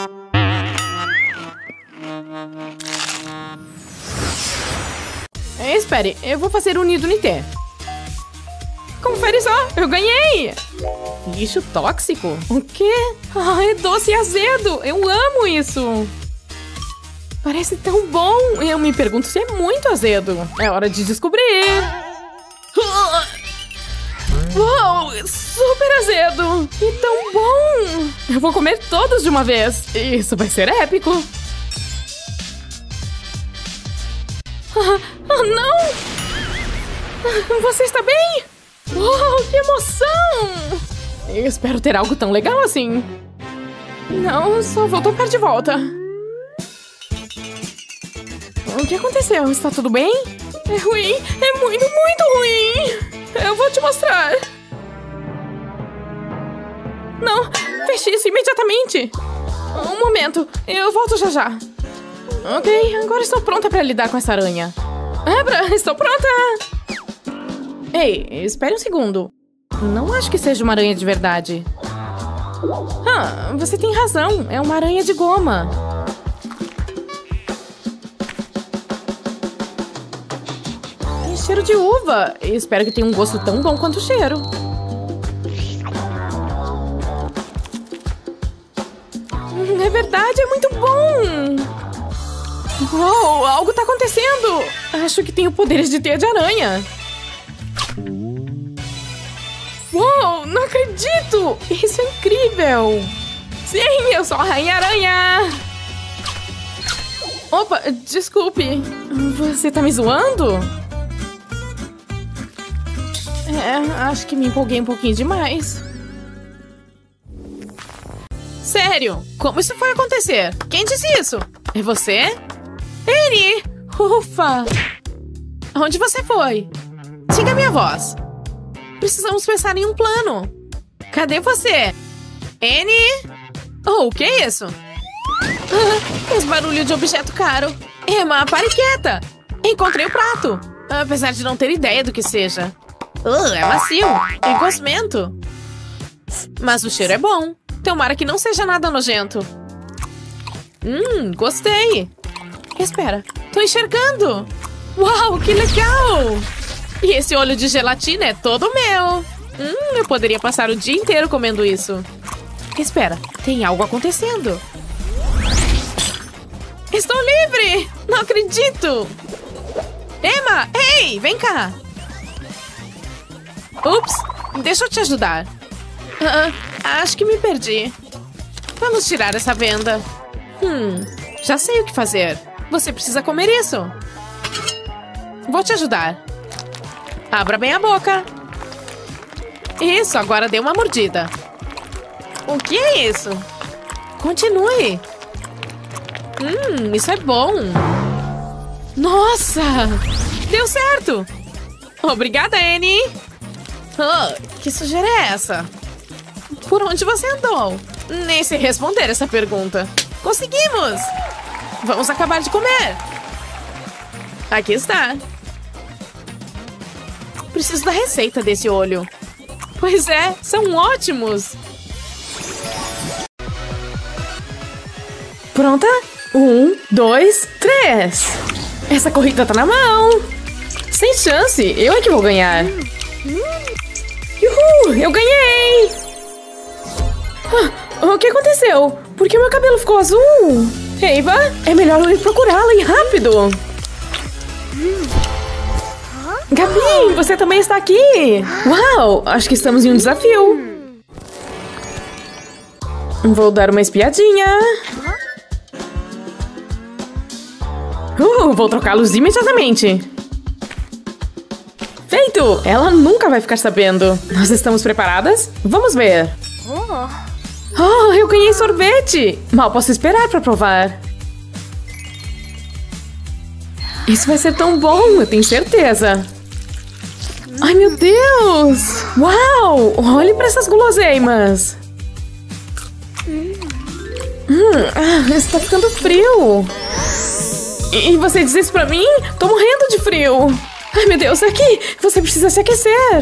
Espere, eu vou fazer um nido no T. Confere só, eu ganhei! Lixo tóxico? O quê? Ah, é doce e azedo! Eu amo isso! Parece tão bom! Eu me pergunto se é muito azedo. É hora de descobrir! Uou! Super azedo! E tão bom! Eu vou comer todos de uma vez! Isso vai ser épico! Ah, ah não! Você está bem? Uau, que emoção! Eu espero ter algo tão legal assim. Não, só vou tocar de volta. O que aconteceu? Está tudo bem? É ruim, é muito, muito ruim! Eu vou te mostrar! Não, feche isso imediatamente! Um momento, eu volto já já. Ok, agora estou pronta para lidar com essa aranha. Abra, estou pronta! Ei, espere um segundo. Não acho que seja uma aranha de verdade. Ah, você tem razão, é uma aranha de goma. Cheiro de uva. Espero que tenha um gosto tão bom quanto o cheiro. É verdade, é muito bom. Uou, algo tá acontecendo. Acho que tenho poderes de teia de aranha. Uou, não acredito. Isso é incrível. Sim, eu sou a Rainha Aranha. Opa, desculpe. Você tá me zoando? É, acho que me empolguei um pouquinho demais. Sério? Como isso foi acontecer? Quem disse isso? É você? Annie! Ufa! Onde você foi? Siga minha voz. Precisamos pensar em um plano. Cadê você? Annie? Oh, o que é isso? Ah, fez barulho de objeto caro. Emma, pare quieta! Encontrei o prato. Apesar de não ter ideia do que seja. Uh, é macio. É gosmento. Mas o cheiro é bom. Tomara que não seja nada nojento. Hum, gostei. Espera, tô enxergando. Uau, que legal. E esse olho de gelatina é todo meu. Hum, eu poderia passar o dia inteiro comendo isso. Espera, tem algo acontecendo. Estou livre. Não acredito. Emma, ei, vem cá. Ups, deixa eu te ajudar. Uh, acho que me perdi. Vamos tirar essa venda. Hum, já sei o que fazer. Você precisa comer isso. Vou te ajudar. Abra bem a boca. Isso, agora dê uma mordida. O que é isso? Continue. Hum, isso é bom. Nossa, deu certo. Obrigada, Annie. Oh, que sujeira é essa? Por onde você andou? Nem sei responder essa pergunta. Conseguimos! Vamos acabar de comer. Aqui está. Preciso da receita desse olho. Pois é, são ótimos. Pronta? Um, dois, três. Essa corrida tá na mão. Sem chance, eu é que vou ganhar. Uhul, eu ganhei! Ah, o que aconteceu? Por que meu cabelo ficou azul? Eva, é melhor eu ir procurá-la e rápido. Gabi, você também está aqui. Uau, acho que estamos em um desafio. Vou dar uma espiadinha. Uh, vou trocá-los imediatamente. Feito! Ela nunca vai ficar sabendo. Nós estamos preparadas? Vamos ver. Oh, eu ganhei sorvete! Mal posso esperar para provar. Isso vai ser tão bom, eu tenho certeza. Ai, meu Deus! Uau! Olhe para essas guloseimas. Hum, ah, está ficando frio. E você diz isso pra mim? Tô morrendo de frio. Ai, meu Deus, aqui! Você precisa se aquecer.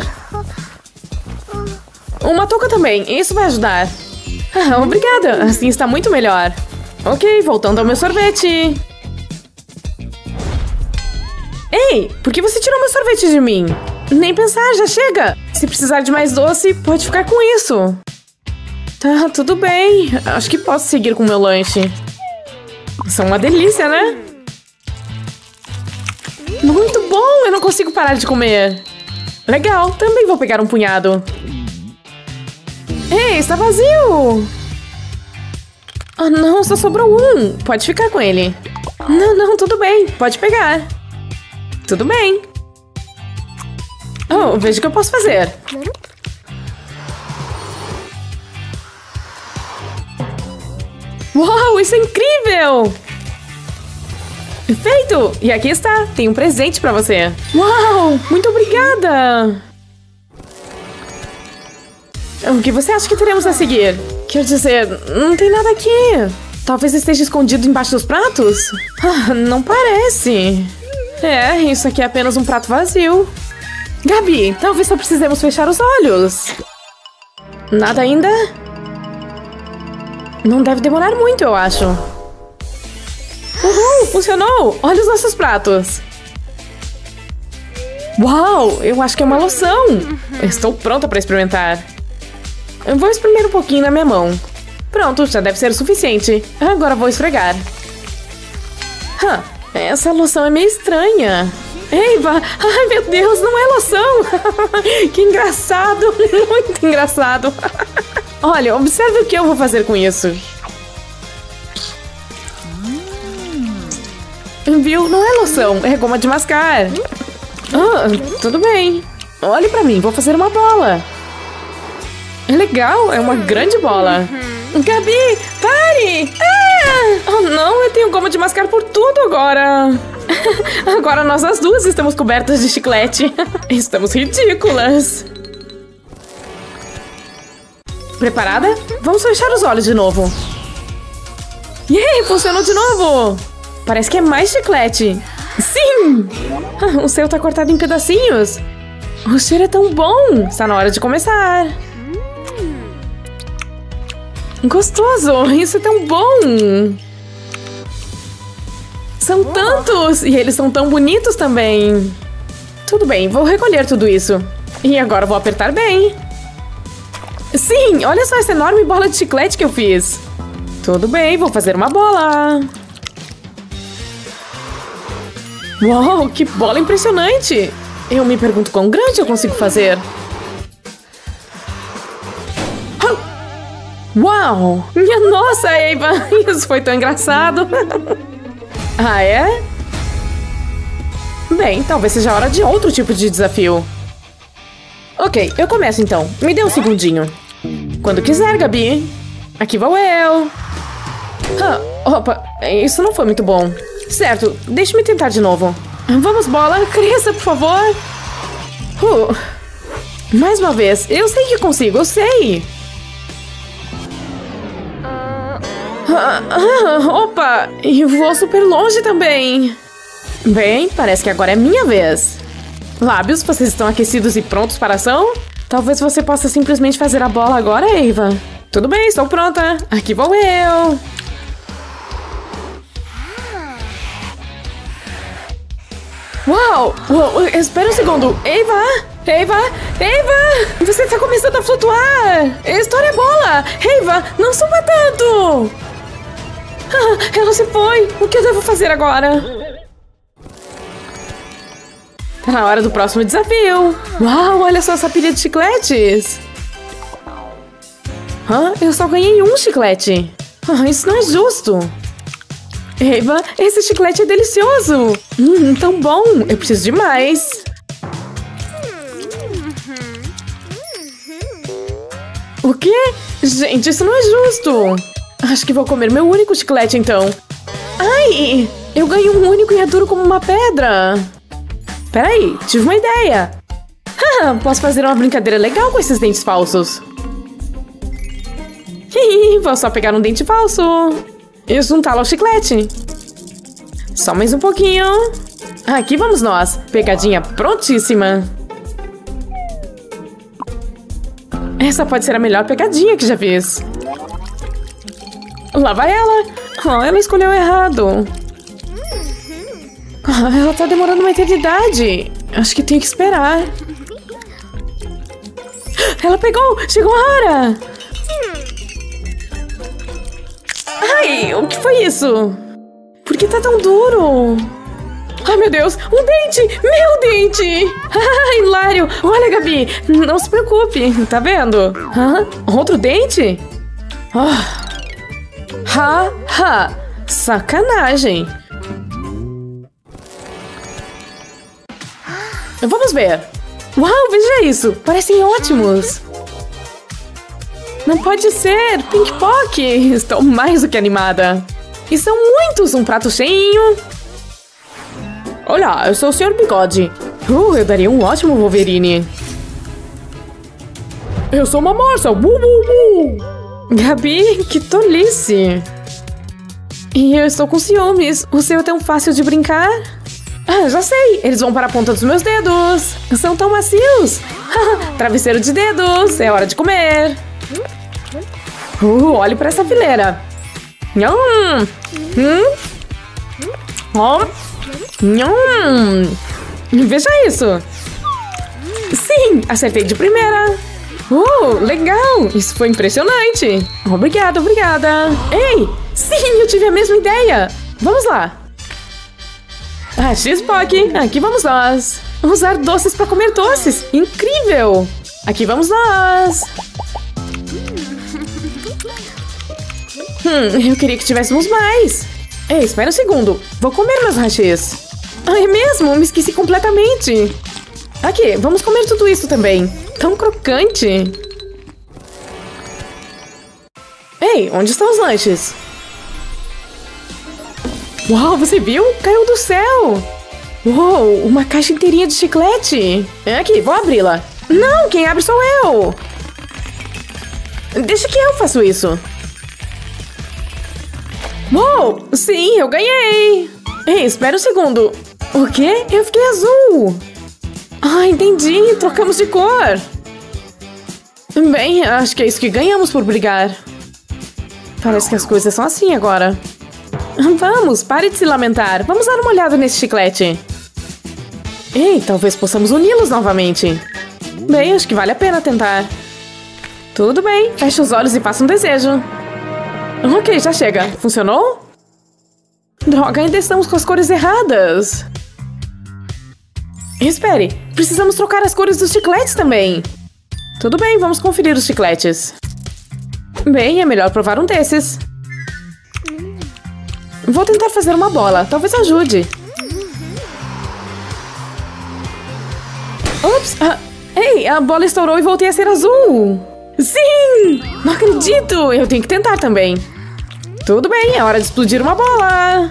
Uma touca também, isso vai ajudar. Ah, obrigada, assim está muito melhor. Ok, voltando ao meu sorvete. Ei, por que você tirou meu sorvete de mim? Nem pensar, já chega. Se precisar de mais doce, pode ficar com isso. Tá, tudo bem. Acho que posso seguir com o meu lanche. São uma delícia, né? Muito bom, eu não consigo parar de comer. Legal, também vou pegar um punhado. Ei, está vazio! Oh, não, só sobrou um. Pode ficar com ele. Não, não, tudo bem. Pode pegar. Tudo bem. Oh, veja o que eu posso fazer. Uau, isso é incrível! Feito! E aqui está, tem um presente pra você. Uau, muito obrigada! O que você acha que teremos a seguir? Quer dizer, não tem nada aqui. Talvez esteja escondido embaixo dos pratos? Ah, não parece. É, isso aqui é apenas um prato vazio. Gabi, talvez só precisemos fechar os olhos. Nada ainda? Não deve demorar muito, eu acho. Uhul, funcionou! Olha os nossos pratos. Uau, eu acho que é uma loção. Estou pronta para experimentar. Eu vou espremer um pouquinho na minha mão. Pronto, já deve ser o suficiente. Agora vou esfregar. Huh, essa loção é meio estranha. Eiva! Ai, meu Deus, não é loção! Que engraçado! Muito engraçado! Olha, observe o que eu vou fazer com isso. Viu? Não é loção, é goma de mascar. Ah, tudo bem. Olhe pra mim, vou fazer uma bola. É legal, é uma grande bola. Gabi, pare! Ah! Oh não, eu tenho goma de mascar por tudo agora. Agora nós as duas estamos cobertas de chiclete. Estamos ridículas. Preparada? Vamos fechar os olhos de novo. Yay, funcionou de novo! Parece que é mais chiclete. Sim! Ah, o seu tá cortado em pedacinhos. O cheiro é tão bom. Está na hora de começar. Gostoso! Isso é tão bom! São tantos! E eles são tão bonitos também. Tudo bem, vou recolher tudo isso. E agora vou apertar bem. Sim! Olha só essa enorme bola de chiclete que eu fiz. Tudo bem, vou fazer uma bola. Uau, que bola impressionante! Eu me pergunto quão grande eu consigo fazer. Uau! Minha nossa, Eva! Isso foi tão engraçado! Ah, é? Bem, talvez seja a hora de outro tipo de desafio. Ok, eu começo então. Me dê um segundinho. Quando quiser, Gabi. Aqui vou eu. Ah, opa, isso não foi muito bom. Certo, deixe-me tentar de novo. Vamos, bola, cresça, por favor. Uh, mais uma vez, eu sei que consigo, eu sei. Ah, ah, opa, e vou super longe também. Bem, parece que agora é minha vez. Lábios, vocês estão aquecidos e prontos para a ação? Talvez você possa simplesmente fazer a bola agora, Eva. Tudo bem, estou pronta. Aqui vou eu. Uau! Uau! Espera um segundo! Eva! Eva! Eva! Você está começando a flutuar! Estoure a bola! Eva, não suba tanto! Ah, ela se foi! O que eu devo fazer agora? Tá na hora do próximo desafio! Uau! Olha só essa pilha de chicletes! Hã? Eu só ganhei um chiclete! Ah, isso não é justo! Eva, esse chiclete é delicioso! Hum, tão bom! Eu preciso de mais! O quê? Gente, isso não é justo! Acho que vou comer meu único chiclete, então. Ai! Eu ganho um único e é duro como uma pedra! Peraí, tive uma ideia! Ah, posso fazer uma brincadeira legal com esses dentes falsos! Vou só pegar um dente falso e juntá-lo ao chiclete. Só mais um pouquinho. Aqui vamos nós. Pegadinha prontíssima. Essa pode ser a melhor pegadinha que já fiz. Lá vai ela. Oh, ela escolheu errado. Oh, ela tá demorando uma eternidade. Acho que tenho que esperar. Ela pegou! Chegou a hora! Ai, o que foi isso? Por que tá tão duro? Ai, meu Deus! Um dente! Meu dente! Ah, hilário! Olha, Gabi! Não se preocupe, tá vendo? Hã? Outro dente? Oh. Ha, ha! Sacanagem! Vamos ver! Uau, veja isso! Parecem ótimos! Não pode ser! Pink Pock! Estou mais do que animada! E são muitos! Um prato cheinho! Olha, eu sou o senhor Bigode! Uh, eu daria um ótimo Wolverine! Eu sou uma morsa! Bu, bu, bu. Gabi, que tolice! E eu estou com ciúmes! O seu é tão fácil de brincar? Ah, já sei! Eles vão para a ponta dos meus dedos! São tão macios! Travesseiro de dedos! É hora de comer! Uh, olhe para essa fileira! Nham! Hum? Oh! Nham! Veja isso! Sim! Acertei de primeira! Uh, legal! Isso foi impressionante! Obrigada, obrigada! Ei! Sim, eu tive a mesma ideia! Vamos lá! Ah, X-Pock! Aqui vamos nós! Usar doces para comer doces! Incrível! Aqui vamos nós! Hum, eu queria que tivéssemos mais! Ei, espera um segundo! Vou comer meus hachis! Ah, é mesmo? Me esqueci completamente! Aqui, vamos comer tudo isso também! Tão crocante! Ei, onde estão os lanches? Uau, você viu? Caiu do céu! Uou, uma caixa inteirinha de chiclete! É aqui, vou abri-la! Não, quem abre sou eu! Deixa que eu faço isso! Uou, sim, eu ganhei! Ei, espera um segundo! O quê? Eu fiquei azul! Ah, entendi! Trocamos de cor! Bem, acho que é isso que ganhamos por brigar. Parece que as coisas são assim agora. Vamos, pare de se lamentar. Vamos dar uma olhada nesse chiclete. Ei, talvez possamos uni-los novamente. Bem, acho que vale a pena tentar. Tudo bem, feche os olhos e faça um desejo. Ok, já chega. Funcionou? Droga, ainda estamos com as cores erradas. Espere, precisamos trocar as cores dos chicletes também. Tudo bem, vamos conferir os chicletes. Bem, é melhor provar um desses. Vou tentar fazer uma bola, talvez ajude. Ops! Ah, ei, a bola estourou e voltei a ser azul! Sim! Não acredito! Eu tenho que tentar também. Tudo bem, é hora de explodir uma bola!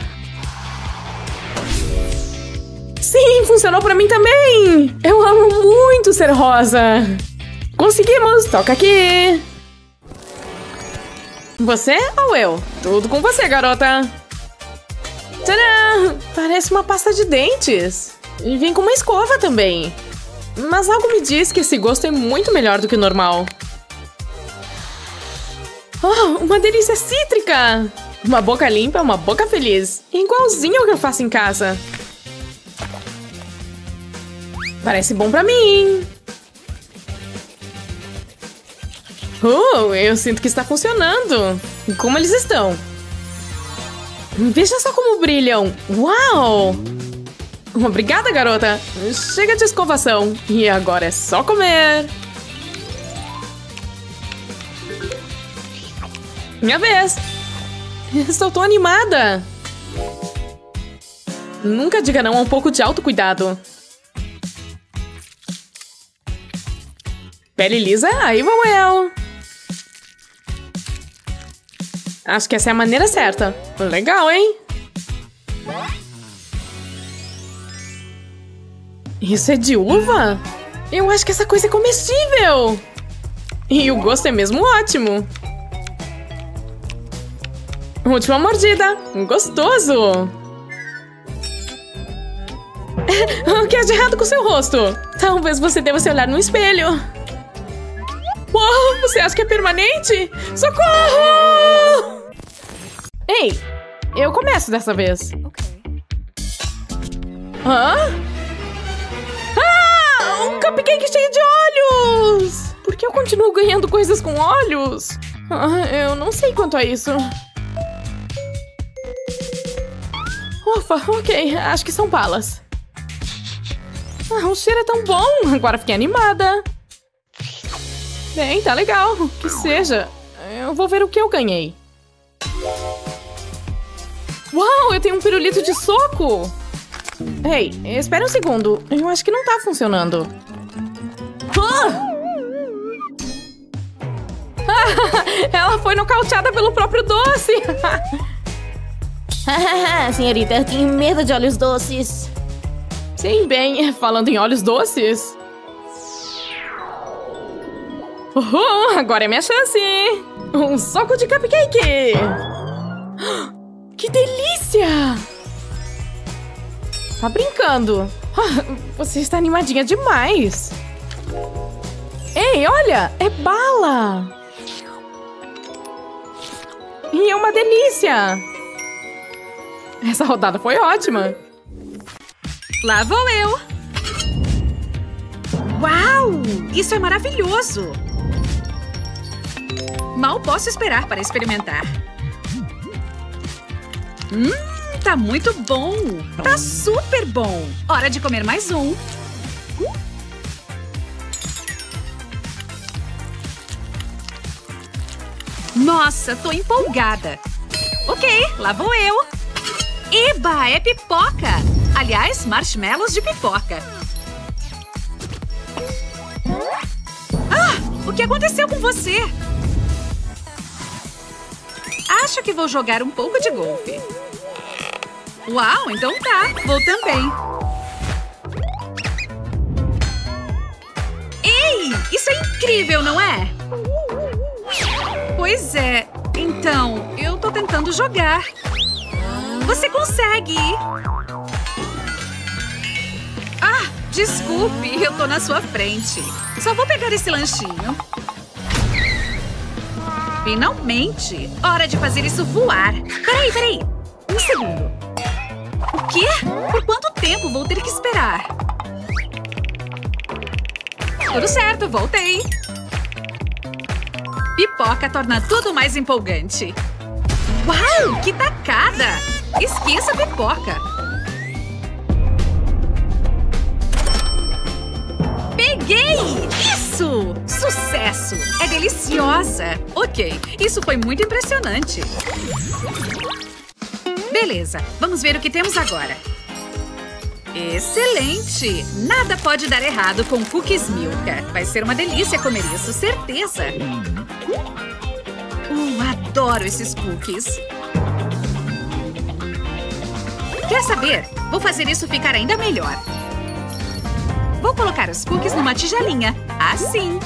Sim, funcionou pra mim também! Eu amo muito ser rosa! Conseguimos! Toca aqui! Você ou eu? Tudo com você, garota! Tcharam! Parece uma pasta de dentes. E vem com uma escova também. Mas algo me diz que esse gosto é muito melhor do que o normal. Oh, uma delícia cítrica! Uma boca limpa, uma boca feliz. Igualzinho ao que eu faço em casa. Parece bom pra mim. Oh, eu sinto que está funcionando. Como eles estão? Veja só como brilham! Uau! Obrigada, garota! Chega de escovação! E agora é só comer! Minha vez! Estou tão animada! Nunca diga não a um pouco de autocuidado. Pele lisa, aí vou eu! Acho que essa é a maneira certa. Legal, hein? Isso é de uva? Eu acho que essa coisa é comestível! E o gosto é mesmo ótimo! Última mordida! Gostoso! O que é de errado com seu rosto? Talvez você deva se olhar no espelho. Uau, você acha que é permanente? Socorro! Ei, eu começo dessa vez. Hã? Ah, um cupcake cheio de olhos! Por que eu continuo ganhando coisas com olhos? Ah, eu não sei quanto a isso. Ufa, ok, acho que são balas. Ah, o cheiro é tão bom, agora fiquei animada. Bem, tá legal, que seja. Eu vou ver o que eu ganhei. Uau, eu tenho um pirulito de soco! Ei, espera um segundo, eu acho que não tá funcionando. Ah! Ela foi nocauteada pelo próprio doce! Senhorita, eu tenho medo de olhos doces. Sim, bem, falando em olhos doces. Uhul, agora é minha chance! Um soco de cupcake! Que delícia! Tá brincando? Você está animadinha demais! Ei, olha! É bala! E é uma delícia! Essa rodada foi ótima! Lá vou eu! Uau! Isso é maravilhoso! Mal posso esperar para experimentar. Hum, tá muito bom! Tá super bom! Hora de comer mais um! Nossa, tô empolgada! Ok, lá vou eu! Eba, é pipoca! Aliás, marshmallows de pipoca! Ah, o que aconteceu com você? Acho que vou jogar um pouco de golfe. Uau, então tá, vou também. Ei, isso é incrível, não é? Pois é, então, eu tô tentando jogar. Você consegue! Ah, desculpe, eu tô na sua frente. Só vou pegar esse lanchinho. Finalmente! Hora de fazer isso voar. Peraí, peraí. Um segundo. O quê? Por quanto tempo vou ter que esperar? Tudo certo, voltei. Pipoca torna tudo mais empolgante. Uau, que tacada! Esqueça a pipoca. Peguei! Isso! Sucesso! É deliciosa! Ok, isso foi muito impressionante. Beleza, vamos ver o que temos agora. Excelente! Nada pode dar errado com Cookies Milka. Vai ser uma delícia comer isso, certeza! Uh, adoro esses cookies! Quer saber? Vou fazer isso ficar ainda melhor. Vou colocar os cookies numa tigelinha, assim.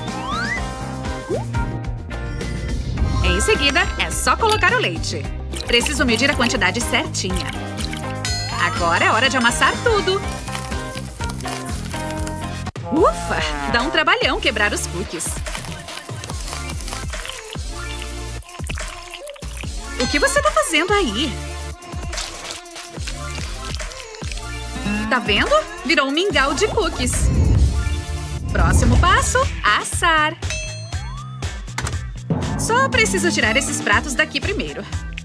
Em seguida, é só colocar o leite. Preciso medir a quantidade certinha. Agora é hora de amassar tudo. Ufa! Dá um trabalhão quebrar os cookies. O que você tá fazendo aí? Tá vendo? Virou um mingau de cookies. Próximo passo, assar. Só preciso tirar esses pratos daqui primeiro.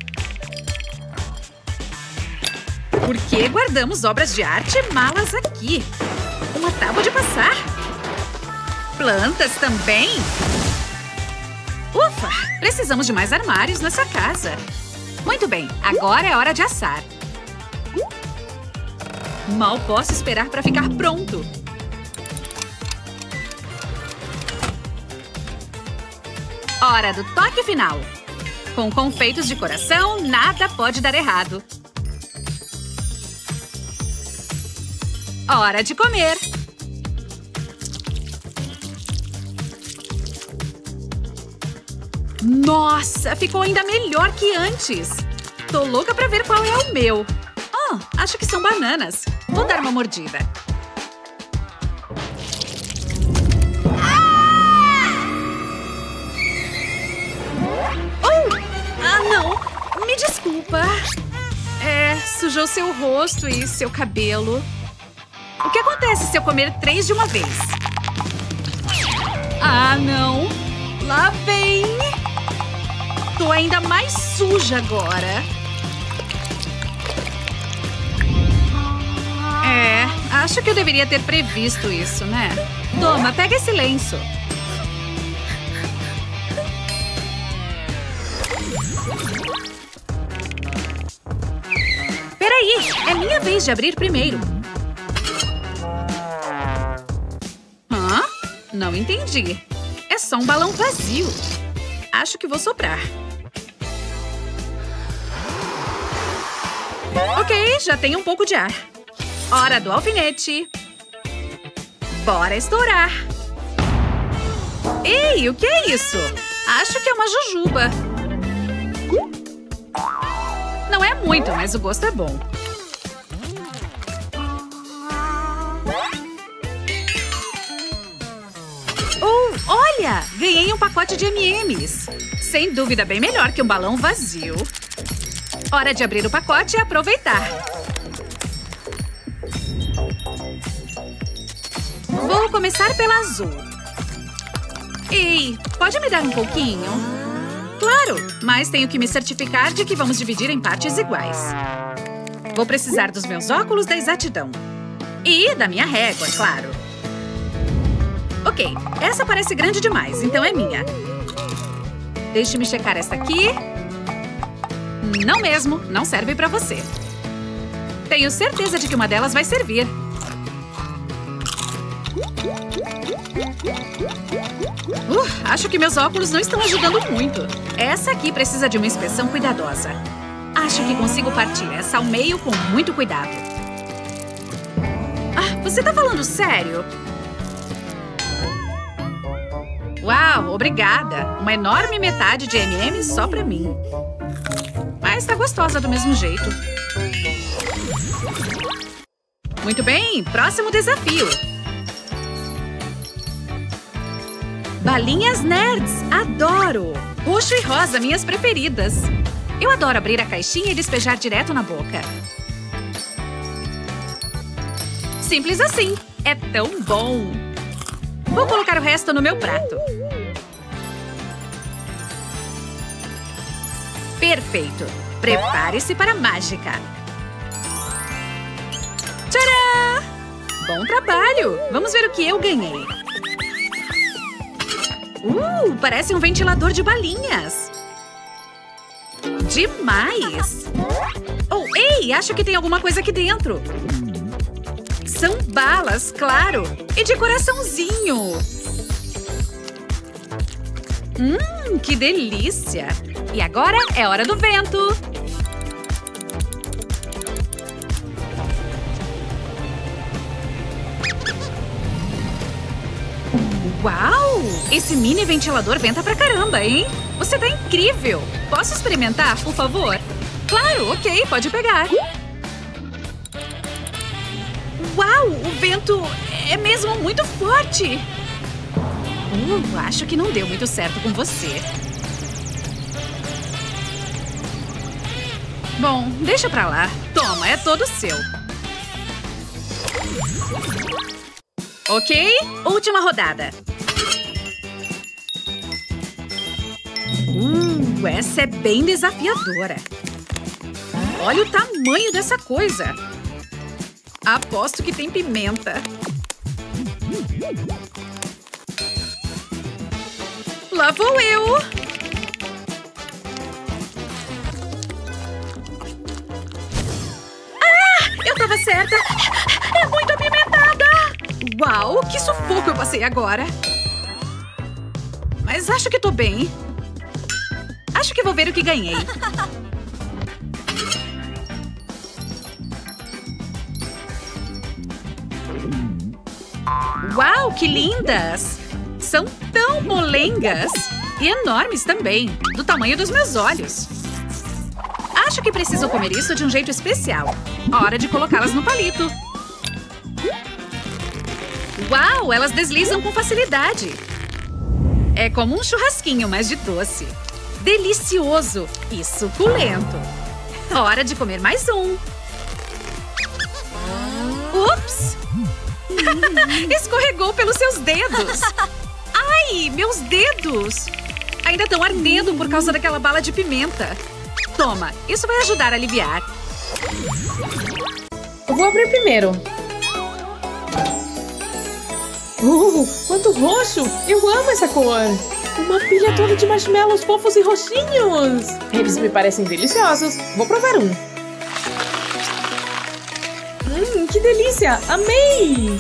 Por que guardamos obras de arte e malas aqui? Uma tábua de passar? Plantas também? Ufa! Precisamos de mais armários nessa casa. Muito bem, agora é hora de assar. Mal posso esperar para ficar pronto. Hora do toque final. Com confeitos de coração, nada pode dar errado. Hora de comer. Nossa, ficou ainda melhor que antes. Tô louca pra ver qual é o meu. Oh, acho que são bananas. Vou dar uma mordida. Oh! Ah, não! Me desculpa. É, sujou seu rosto e seu cabelo. O que acontece se eu comer três de uma vez? Ah, não! Lá vem! Tô ainda mais suja agora. É, acho que eu deveria ter previsto isso, né? Toma, pega esse lenço. Peraí, é minha vez de abrir primeiro. Hã? Não entendi. É só um balão vazio. Acho que vou soprar. Ok, já tem um pouco de ar. Hora do alfinete. Bora estourar. Ei, o que é isso? Acho que é uma jujuba. Não é muito, mas o gosto é bom. Oh, olha! Ganhei um pacote de M e M's. Sem dúvida bem melhor que um balão vazio. Hora de abrir o pacote e aproveitar. Vou começar pela azul. Ei, pode me dar um pouquinho? Claro, mas tenho que me certificar de que vamos dividir em partes iguais. Vou precisar dos meus óculos da exatidão. E da minha régua, claro. Ok, essa parece grande demais, então é minha. Deixe-me checar esta aqui. Não mesmo, não serve pra você. Tenho certeza de que uma delas vai servir. Uh, acho que meus óculos não estão ajudando muito. Essa aqui precisa de uma inspeção cuidadosa. Acho que consigo partir essa ao meio com muito cuidado. Ah, você tá falando sério? Uau, obrigada! Uma enorme metade de M e M's só pra mim. Mas tá gostosa do mesmo jeito. Muito bem, próximo desafio. Balinhas nerds, adoro! Roxo e rosa, minhas preferidas. Eu adoro abrir a caixinha e despejar direto na boca. Simples assim, é tão bom. Vou colocar o resto no meu prato. Perfeito! Prepare-se para a mágica. Tcharam! Bom trabalho! Vamos ver o que eu ganhei. Uh, parece um ventilador de balinhas. Demais! Oh, ei, acho que tem alguma coisa aqui dentro. São balas, claro! E de coraçãozinho! Hum, que delícia! E agora é hora do vento! Uau! Esse mini ventilador venta pra caramba, hein? Você tá incrível! Posso experimentar, por favor? Claro, ok, pode pegar. Uau! O vento é mesmo muito forte! Uh, acho que não deu muito certo com você. Bom, deixa pra lá. Toma, é todo seu. Ok, última rodada. Uh, essa é bem desafiadora. Olha o tamanho dessa coisa. Aposto que tem pimenta. Lá vou eu. Ah, eu tava certa. É muito apimentada. Uau, que sufoco eu passei agora. Mas acho que tô bem. Acho que vou ver o que ganhei. Uau, que lindas! São tão molengas! E enormes também, do tamanho dos meus olhos. Acho que preciso comer isso de um jeito especial. Hora de colocá-las no palito. Uau, elas deslizam com facilidade. É como um churrasquinho, mas de doce. Delicioso e suculento. Hora de comer mais um. Ups! Escorregou pelos seus dedos. Ai, meus dedos! Ainda estão ardendo por causa daquela bala de pimenta. Toma, isso vai ajudar a aliviar. Eu vou abrir primeiro. Uh, quanto roxo! Eu amo essa cor! Uma pilha toda de marshmallows fofos e roxinhos! Eles me parecem deliciosos. Vou provar um. Hum, que delícia! Amei!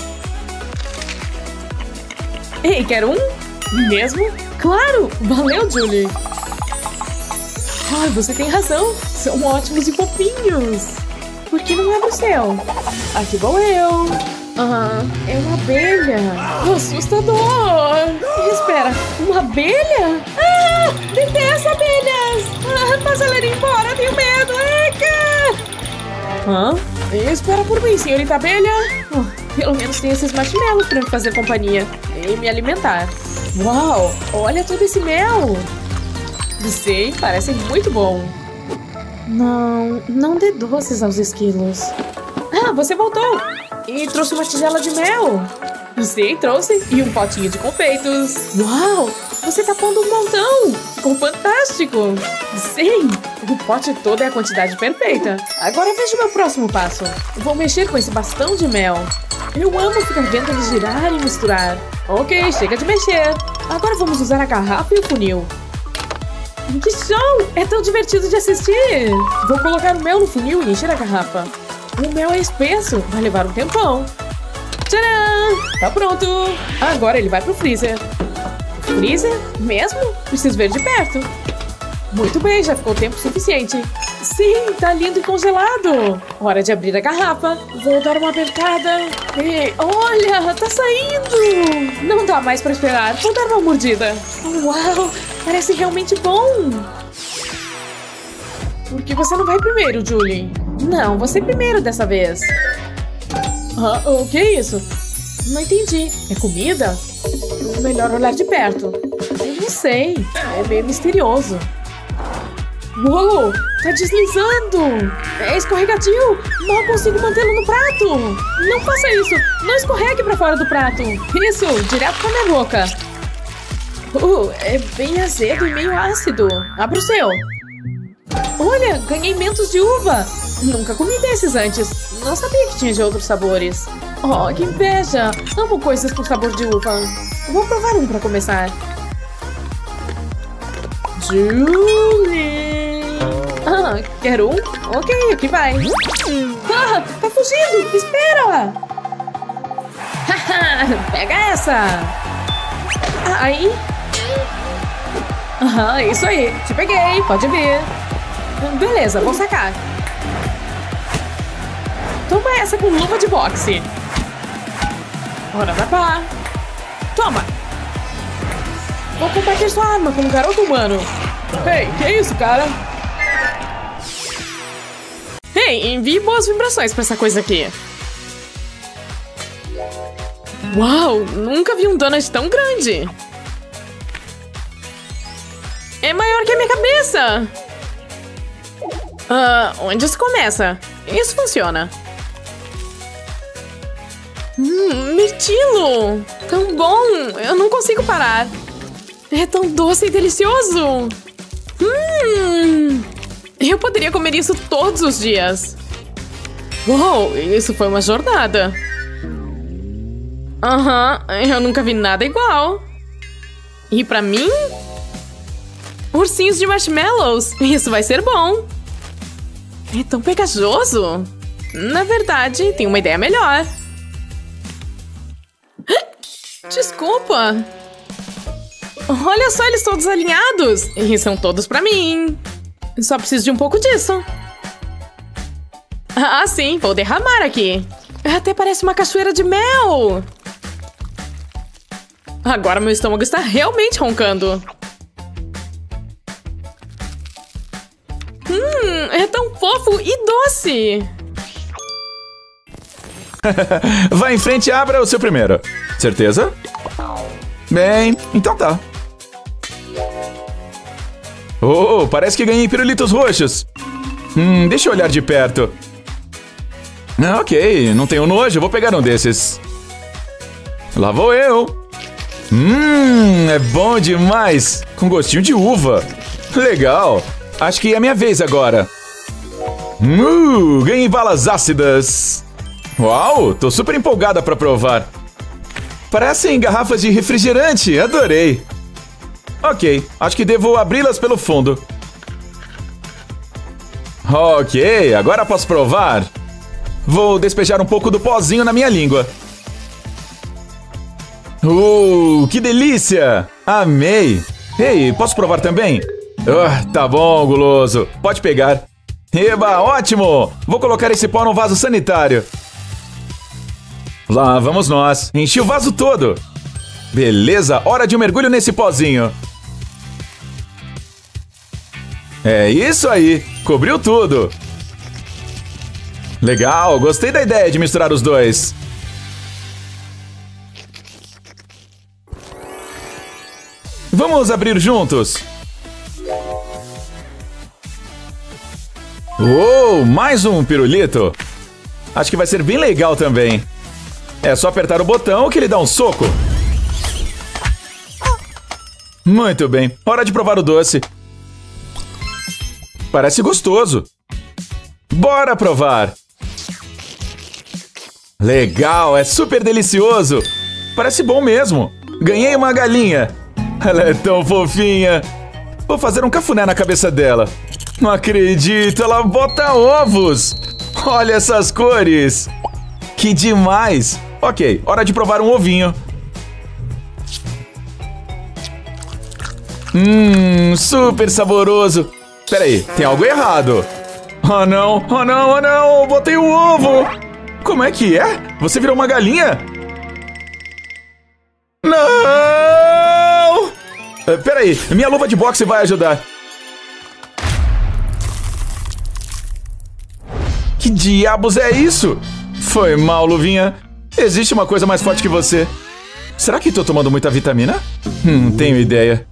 Ei, quer um? Mesmo? Claro! Valeu, Julie! Ai, você tem razão! São ótimos e fofinhos! Por que não abre o seu? Aqui vou eu! Ah, é uma abelha! Assustador! Espera, uma abelha? Ah! Detesto abelhas! Ah, mas ela iria embora, tenho medo! Eca! Hã? Espera por mim, senhorita abelha! Oh, pelo menos tem esses marshmallows pra me fazer companhia e me alimentar. Uau! Olha todo esse mel! Sei, parece muito bom. Não, não dê doces aos esquilos. Ah, você voltou! E trouxe uma tigela de mel. Sei, trouxe. E um potinho de confeitos. Uau! Você tá pondo um montão! Ficou fantástico! Sei! O pote todo é a quantidade perfeita. Agora veja o meu próximo passo. Vou mexer com esse bastão de mel. Eu amo ficar vendo ele girar e misturar. Ok, chega de mexer. Agora vamos usar a garrafa e o funil. Que show! É tão divertido de assistir! Vou colocar o mel no funil e encher a garrafa. O mel é espesso, vai levar um tempão. Tcharam! Tá pronto! Agora ele vai pro freezer. Freezer? Mesmo? Preciso ver de perto. Muito bem, já ficou tempo suficiente. Sim, tá lindo e congelado. Hora de abrir a garrafa. Vou dar uma apertada. Ei, olha, tá saindo. Não dá mais pra esperar. Vou dar uma mordida. Uau, parece realmente bom. Por que você não vai primeiro, Julie? Não, você primeiro dessa vez. Ah, o que é isso? Não entendi. É comida? Melhor olhar de perto. Eu não sei. É meio misterioso. Uou! Tá deslizando! É escorregadio! Mal consigo mantê-lo no prato! Não faça isso! Não escorregue pra fora do prato! Isso! Direto pra minha boca! Uh, é bem azedo e meio ácido. Abra o seu! Olha! Ganhei mentos de uva! Nunca comi desses antes. Não sabia que tinha de outros sabores. Oh, que inveja! Amo coisas com sabor de uva. Vou provar um pra começar. Julie! Ah, quer um? Ok, aqui vai. Ah, tá fugindo! Espera! Haha, pega essa! Aí. Aham, isso aí. Te peguei, pode vir. Beleza, vou sacar. Toma essa com luva de boxe. Hora da pá. Toma! Vou combater sua arma como garoto humano. Ei, que é isso, cara? Ei, envie boas vibrações pra essa coisa aqui. Uau, nunca vi um donut tão grande. É maior que a minha cabeça. Ah, onde se começa? Isso funciona. Hum, mirtilo! Tão bom! Eu não consigo parar. É tão doce e delicioso! Hum! Eu poderia comer isso todos os dias. Uou, isso foi uma jornada. Aham, uhum, eu nunca vi nada igual. E pra mim? Ursinhos de marshmallows! Isso vai ser bom! É tão pegajoso! Na verdade, tem uma ideia melhor. Desculpa! Olha só, eles todos alinhados! E são todos pra mim! Só preciso de um pouco disso. Ah, sim, vou derramar aqui. Até parece uma cachoeira de mel! Agora meu estômago está realmente roncando. Hum, é tão fofo e doce! Vá em frente e abra o seu primeiro. Certeza? Bem, então tá. Oh, parece que ganhei pirulitos roxos. Hum, deixa eu olhar de perto. Ah, ok, não tenho nojo, vou pegar um desses. Lá vou eu. Hum, é bom demais. Com gostinho de uva. Legal. Acho que é a minha vez agora. Uh, ganhei balas ácidas. Uau, tô super empolgada pra provar. Parecem garrafas de refrigerante, adorei. Ok, acho que devo abri-las pelo fundo. Ok, agora posso provar. Vou despejar um pouco do pozinho na minha língua. Uh, que delícia! Amei! Ei, posso provar também? Uh, tá bom, guloso. Pode pegar. Eba, ótimo! Vou colocar esse pó no vaso sanitário. Lá vamos nós. Enchi o vaso todo. Beleza, hora de um mergulho nesse pozinho. É isso aí, cobriu tudo. Legal, gostei da ideia de misturar os dois. Vamos abrir juntos. Oh, mais um pirulito. Acho que vai ser bem legal também. É só apertar o botão que ele dá um soco. Muito bem, hora de provar o doce. Parece gostoso. Bora provar. Legal, é super delicioso. Parece bom mesmo. Ganhei uma galinha. Ela é tão fofinha. Vou fazer um cafuné na cabeça dela. Não acredito, ela bota ovos. Olha essas cores. Que demais. Ok, hora de provar um ovinho. Hum, super saboroso. Peraí, tem algo errado. Oh não, oh não, oh não, botei o ovo. Como é que é? Você virou uma galinha? Não! Uh, peraí, minha luva de boxe vai ajudar. Que diabos é isso? Foi mal, luvinha. Existe uma coisa mais forte que você. Será que tô tomando muita vitamina? Hum, tenho ideia.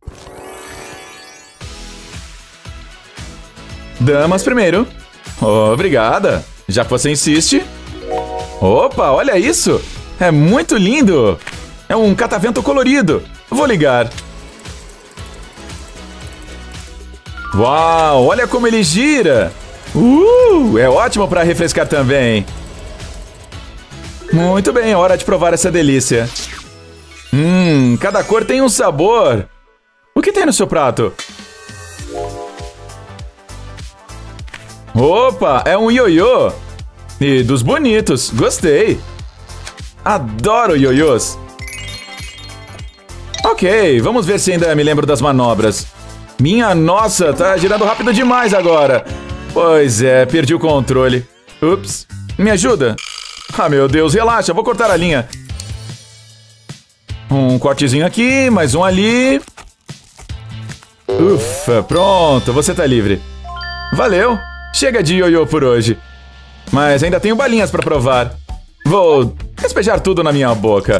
Damas primeiro. Obrigada. Já que você insiste. Opa, olha isso. É muito lindo. É um catavento colorido. Vou ligar. Uau, olha como ele gira. Uh, é ótimo para refrescar também. Muito bem, hora de provar essa delícia. Hum, cada cor tem um sabor. O que tem no seu prato? Opa, é um ioiô. E dos bonitos, gostei. Adoro ioiôs. Ok, vamos ver se ainda me lembro das manobras. Minha nossa, tá girando rápido demais agora. Pois é, perdi o controle. Ups, me ajuda? Ah, meu Deus, relaxa, vou cortar a linha. Um cortezinho aqui, mais um ali. Ufa, pronto, você tá livre. Valeu, chega de ioiô por hoje. Mas ainda tenho balinhas pra provar. Vou despejar tudo na minha boca.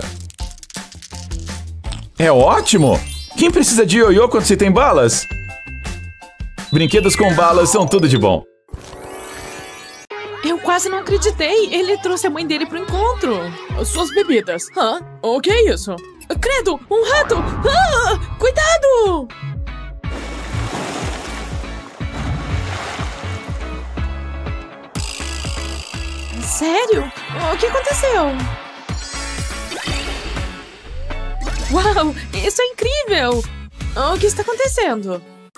É ótimo! Quem precisa de ioiô quando se tem balas? Brinquedos com balas são tudo de bom. Eu quase não acreditei. Ele trouxe a mãe dele pro encontro. Suas bebidas. Hã? O que é isso? Credo, um rato! Ah, cuidado! Sério? O que aconteceu? Uau, isso é incrível! O que está acontecendo?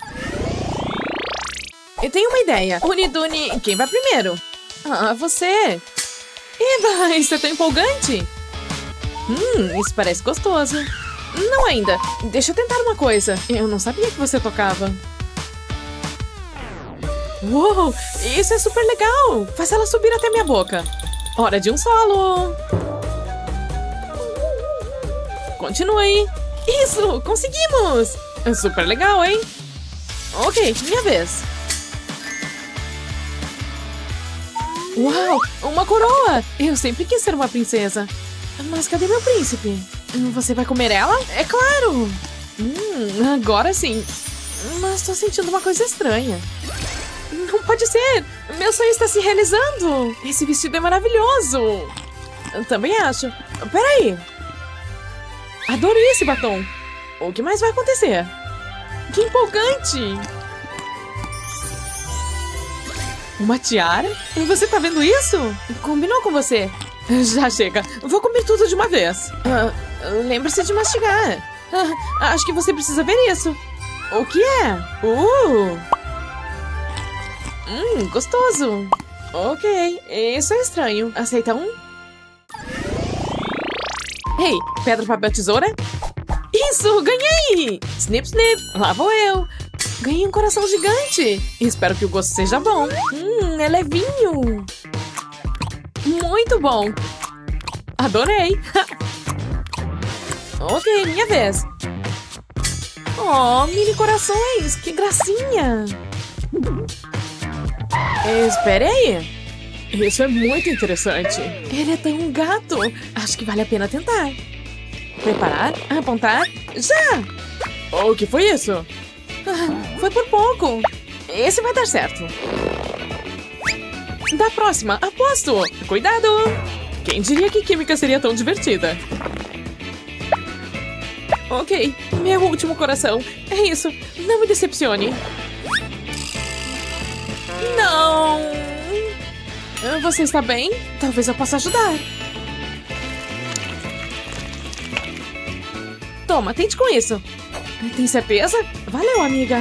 Eu tenho uma ideia. Unidune, quem vai primeiro? Ah, você! Eba, isso é tão empolgante! Hum, isso parece gostoso. Não ainda. Deixa eu tentar uma coisa. Eu não sabia que você tocava. Uou, isso é super legal! Faz ela subir até minha boca. Hora de um solo. Continue. Isso, conseguimos! Super legal, hein? Ok, minha vez. Uau, uma coroa! Eu sempre quis ser uma princesa. Mas cadê meu príncipe? Você vai comer ela? É claro! Hum, agora sim. Mas tô sentindo uma coisa estranha. Não pode ser! Meu sonho está se realizando! Esse vestido é maravilhoso! Eu também acho. Peraí! Adorei esse batom! O que mais vai acontecer? Que empolgante! Uma tiara? E você tá vendo isso? Combinou com você? Já chega. Vou comer tudo de uma vez. Ah, lembre-se de mastigar. Ah, acho que você precisa ver isso. O que é? Uh! Hum, gostoso. Ok, isso é estranho. Aceita um? Ei, pedra, papel, tesoura? Isso, ganhei! Snip, snip, lá vou eu. Ganhei um coração gigante. Espero que o gosto seja bom. Hum, é levinho. Muito bom. Adorei. Ok, minha vez. Oh, mini corações, que gracinha. Espere aí. Isso é muito interessante. Ele é tão gato. Acho que vale a pena tentar. Preparar, apontar, já! O que foi isso? Ah, foi por pouco. Esse vai dar certo. Da próxima, aposto. Cuidado! Quem diria que química seria tão divertida? Ok, meu último coração. É isso, não me decepcione. Não! Você está bem? Talvez eu possa ajudar. Toma, tente com isso. Tem certeza? Valeu, amiga.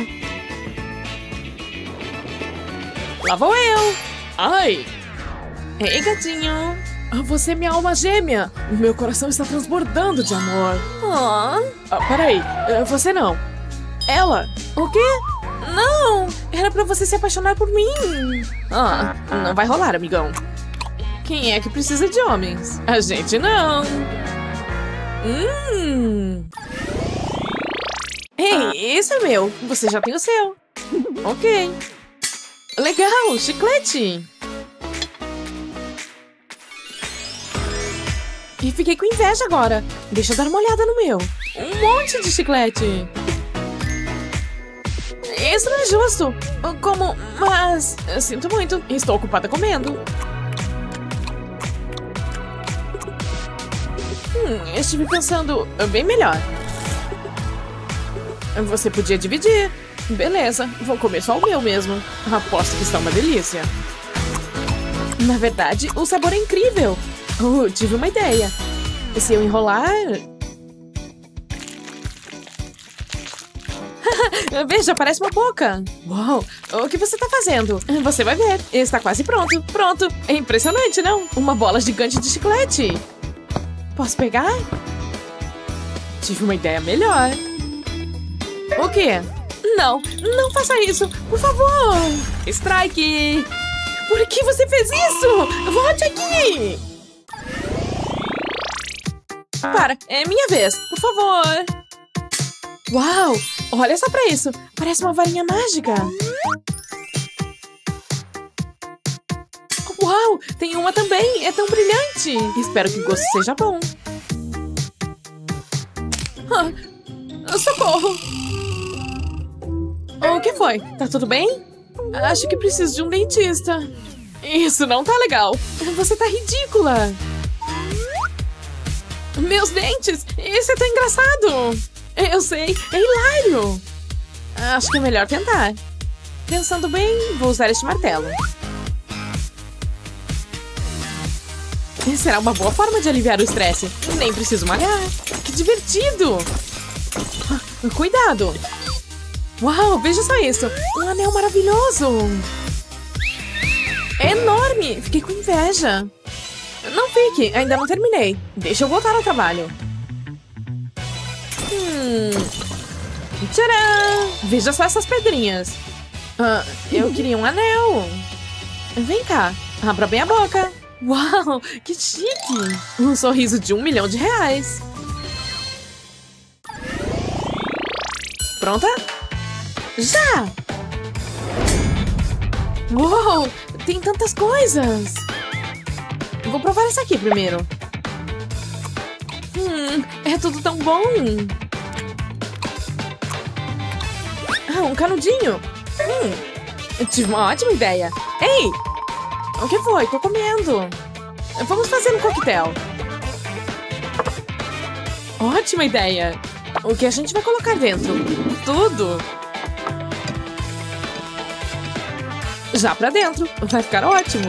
Lá vou eu. Ai! Ei, gatinho. Você é minha alma gêmea. Meu coração está transbordando de amor. Oh. Ah, peraí, você não. Ela. O quê? Não! Era pra você se apaixonar por mim. Ah, não vai rolar, amigão. Quem é que precisa de homens? A gente não. Hum. Ei, esse é meu. Você já tem o seu. Ok. Legal, chiclete. E fiquei com inveja agora. Deixa eu dar uma olhada no meu. Um monte de chiclete. Isso não é justo. Como... Mas... Eu sinto muito. Estou ocupada comendo. Hum, eu estive pensando bem melhor. Você podia dividir. Beleza, vou comer só o meu mesmo. Aposto que está uma delícia. Na verdade, o sabor é incrível. Uh, tive uma ideia. Se eu enrolar... Veja, parece uma boca. Uau, o que você está fazendo? Você vai ver, está quase pronto. Pronto, é impressionante, não? Uma bola gigante de chiclete. Posso pegar? Tive uma ideia melhor. O quê? Não, não faça isso, por favor. Strike. Por que você fez isso? Volte aqui. Para, é minha vez, por favor. Uau, olha só pra isso. Parece uma varinha mágica. Uau, tem uma também. É tão brilhante. Espero que o gosto seja bom. Ah, socorro. O que foi? Tá tudo bem? Acho que preciso de um dentista. Isso não tá legal. Você tá ridícula. Meus dentes. Isso é tão engraçado. Eu sei, é hilário. Acho que é melhor tentar. Pensando bem, vou usar este martelo. Será uma boa forma de aliviar o estresse. Nem preciso malhar. Que divertido. Cuidado. Uau, veja só isso. Um anel maravilhoso. É enorme. Fiquei com inveja. Não fique, ainda não terminei. Deixa eu voltar ao trabalho. Hum. Tcharam! Veja só essas pedrinhas. Ah, eu queria um anel. Vem cá, abra bem a boca. Uau, que chique. Um sorriso de um milhão de reais. Pronta? Já! Uau, tem tantas coisas. Vou provar essa aqui primeiro. Hum, é tudo tão bom. Ah, um canudinho. Hum, eu tive uma ótima ideia. Ei! O que foi? Tô comendo. Vamos fazer um coquetel. Ótima ideia. O que a gente vai colocar dentro? Tudo. Já pra dentro. Vai ficar ótimo.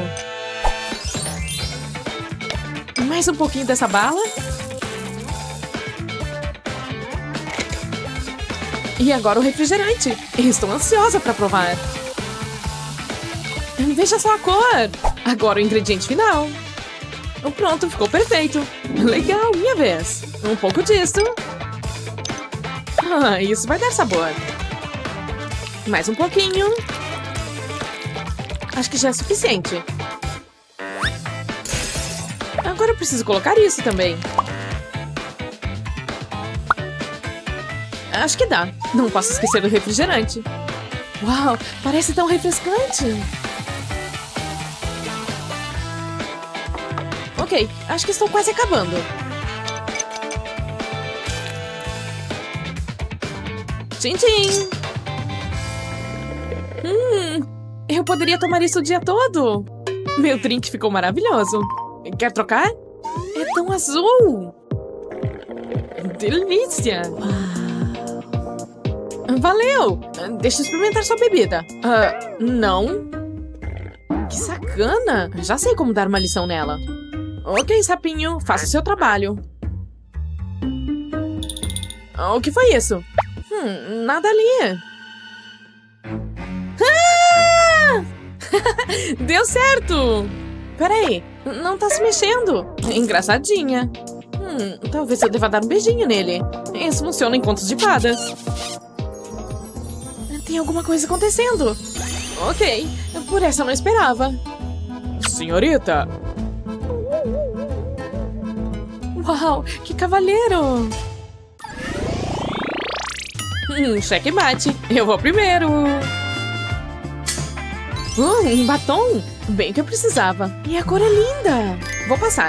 Mais um pouquinho dessa bala. E agora o refrigerante. Estou ansiosa pra provar. Veja só a cor. Agora o ingrediente final. Pronto, ficou perfeito. Legal, minha vez. Um pouco disso. Ah, isso vai dar sabor. Mais um pouquinho. Acho que já é suficiente. Agora eu preciso colocar isso também. Acho que dá. Não posso esquecer do refrigerante. Uau, parece tão refrescante. Ok, acho que estou quase acabando. Tchim, tchim. Hum, eu poderia tomar isso o dia todo. Meu drink ficou maravilhoso. Quer trocar? É tão azul. Delícia. Valeu. Deixa eu experimentar sua bebida. Uh, não. Que sacana. Já sei como dar uma lição nela. Ok, sapinho. Faça o seu trabalho. O que foi isso? Hum, nada ali. Ah! Deu certo! Peraí, não tá se mexendo. Engraçadinha. Hum, talvez eu deva dar um beijinho nele. Isso funciona em contos de fadas. Tem alguma coisa acontecendo. Ok, por essa eu não esperava. Senhorita. Uau, que cavalheiro. Hum, checkmate. Eu vou primeiro. Uh, um batom. Bem que eu precisava. E a cor é linda. Vou passar.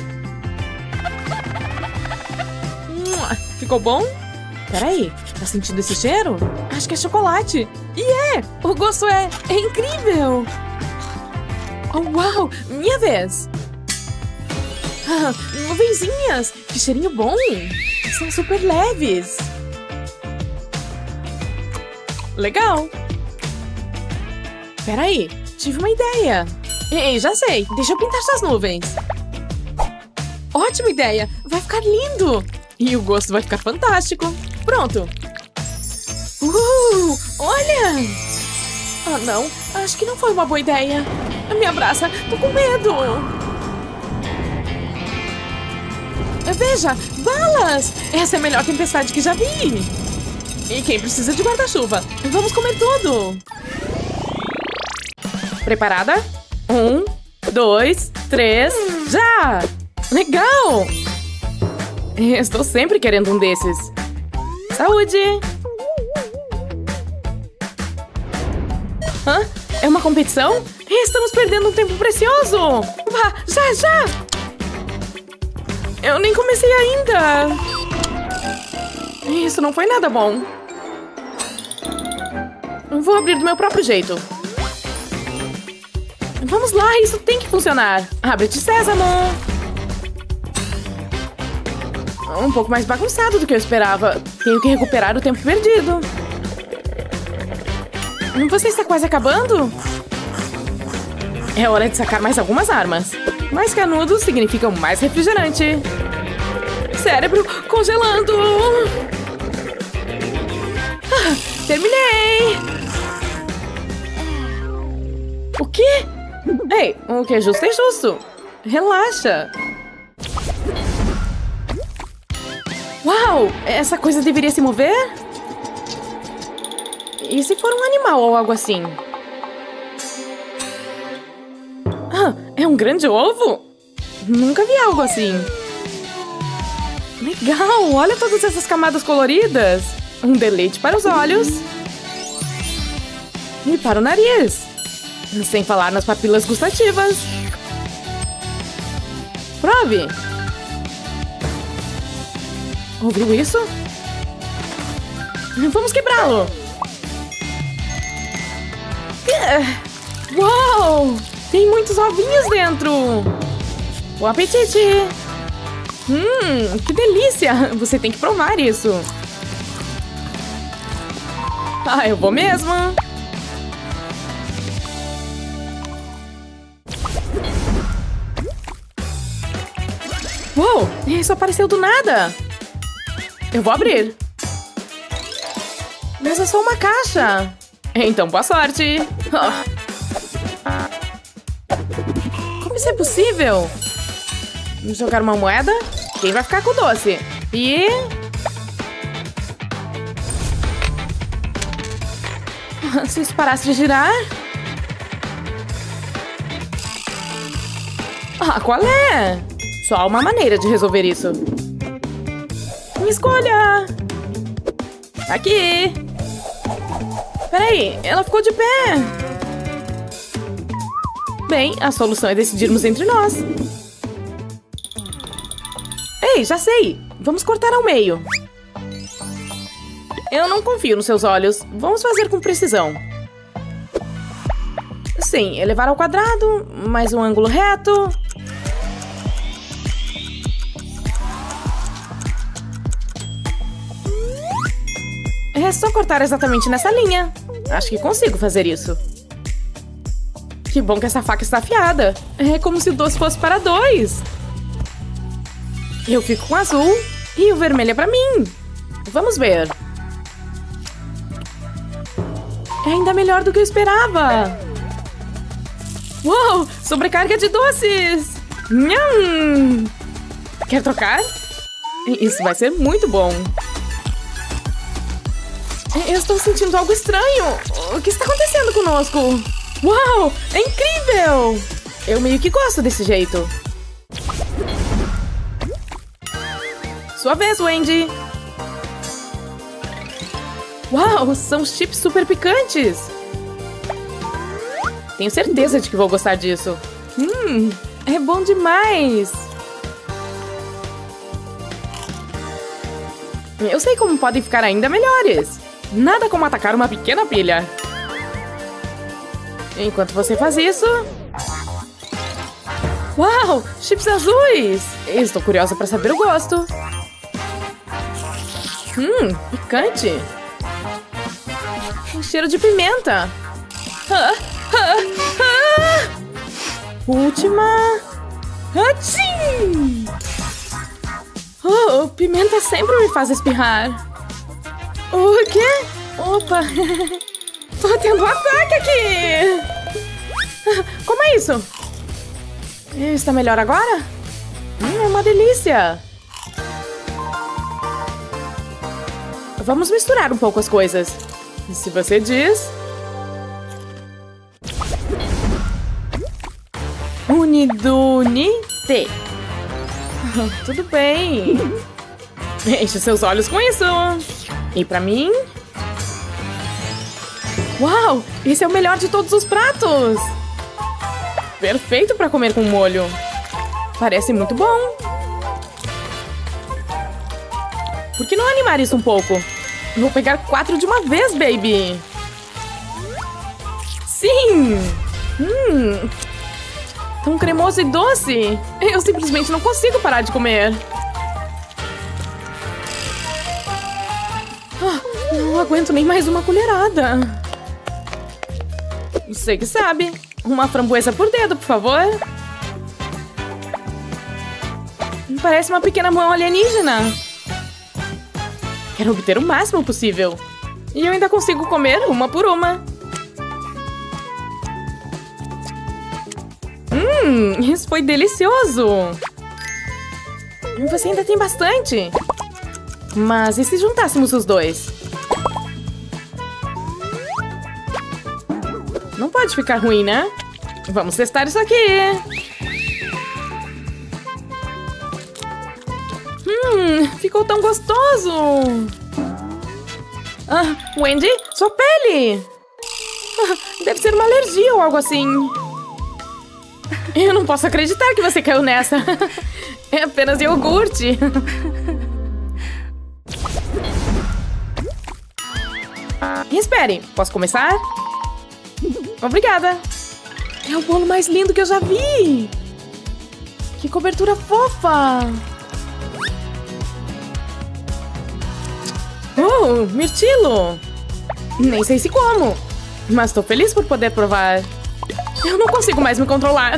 Hum, ficou bom? Peraí, tá sentindo esse cheiro? Acho que é chocolate. E é! O gosto é, é incrível. Oh, uau! Minha vez. Ah, nuvenzinhas. Que cheirinho bom. São super leves. Legal. Peraí, tive uma ideia. Ei, já sei. Deixa eu pintar suas nuvens. Ótima ideia. Vai ficar lindo. E o gosto vai ficar fantástico. Pronto. Uh, olha! Ah, não. Acho que não foi uma boa ideia. Me abraça. Tô com medo. Veja, balas! Essa é a melhor tempestade que já vi. E quem precisa de guarda-chuva? Vamos comer tudo. Preparada? Um, dois, três, já! Legal! Estou sempre querendo um desses. Saúde! Hã? É uma competição? Estamos perdendo um tempo precioso! Vá, já, já! Eu nem comecei ainda! Isso não foi nada bom. Vou abrir do meu próprio jeito. Vamos lá, isso tem que funcionar. Abre-te, Sésamo! Um pouco mais bagunçado do que eu esperava. Tenho que recuperar o tempo perdido. Você está quase acabando? É hora de sacar mais algumas armas. Mais canudos significam mais refrigerante. Cérebro congelando. Ah, terminei! O quê? Ei, o que é justo é justo. Relaxa. Uau! Essa coisa deveria se mover? E se for um animal ou algo assim? Ah, é um grande ovo? Nunca vi algo assim. Legal! Olha todas essas camadas coloridas. Um deleite para os olhos. E para o nariz. Sem falar nas papilas gustativas. Prove! Ouviu isso? Vamos quebrá-lo. Uau! Tem muitos ovinhos dentro. Bom apetite. Hum, que delícia. Você tem que provar isso. Ah, eu vou mesmo. Uou, isso apareceu do nada. Eu vou abrir. Mas é só uma caixa. Então, boa sorte. Como isso é possível? Vamos jogar uma moeda? Quem vai ficar com o doce? E... se isso parasse de girar... Ah, qual é? Só há uma maneira de resolver isso. Minha escolha! Aqui! Peraí, ela ficou de pé! Bem, a solução é decidirmos entre nós. Ei, já sei! Vamos cortar ao meio. Eu não confio nos seus olhos. Vamos fazer com precisão. Sim, elevar ao quadrado, mais um ângulo reto. É só cortar exatamente nessa linha. Acho que consigo fazer isso. Que bom que essa faca está afiada. É como se o doce fosse para dois. Eu fico com o azul e o vermelho é para mim. Vamos ver. É ainda melhor do que eu esperava. Uou, sobrecarga de doces. Nham. Quer trocar? Isso vai ser muito bom. Eu estou sentindo algo estranho. O que está acontecendo conosco? Uau, é incrível! Eu meio que gosto desse jeito. Sua vez, Wendy. Uau, são chips super picantes. Tenho certeza de que vou gostar disso. Hum, é bom demais. Eu sei como podem ficar ainda melhores. Nada como atacar uma pequena pilha. Enquanto você faz isso... Uau! Chips azuis! Estou curiosa para saber o gosto. Hum, picante. Um cheiro de pimenta. Ah, ah, ah. Última... Atchim! Oh, pimenta sempre me faz espirrar. O quê? Opa! Tô tendo um ataque aqui! Como é isso? Está melhor agora? Hum, é uma delícia! Vamos misturar um pouco as coisas. Se você diz... Unidunite. Tudo bem. Enche seus olhos com isso. E pra mim... Uau! Esse é o melhor de todos os pratos! Perfeito pra comer com molho. Parece muito bom. Por que não animar isso um pouco? Vou pegar quatro de uma vez, baby! Sim! Hum! Tão cremoso e doce! Eu simplesmente não consigo parar de comer. Ah, não aguento nem mais uma colherada. Você que sabe. Uma framboesa por dedo, por favor. Parece uma pequena mão alienígena. Quero obter o máximo possível. E eu ainda consigo comer uma por uma. Hum, isso foi delicioso. Você ainda tem bastante. Mas e se juntássemos os dois? Não pode ficar ruim, né? Vamos testar isso aqui. Hum, ficou tão gostoso. Ah, Wendy, sua pele. Ah, deve ser uma alergia ou algo assim. Eu não posso acreditar que você caiu nessa. É apenas iogurte. E espere, posso começar? Obrigada. É o bolo mais lindo que eu já vi. Que cobertura fofa. Oh, mirtilo. Nem sei se como, mas tô feliz por poder provar. Eu não consigo mais me controlar.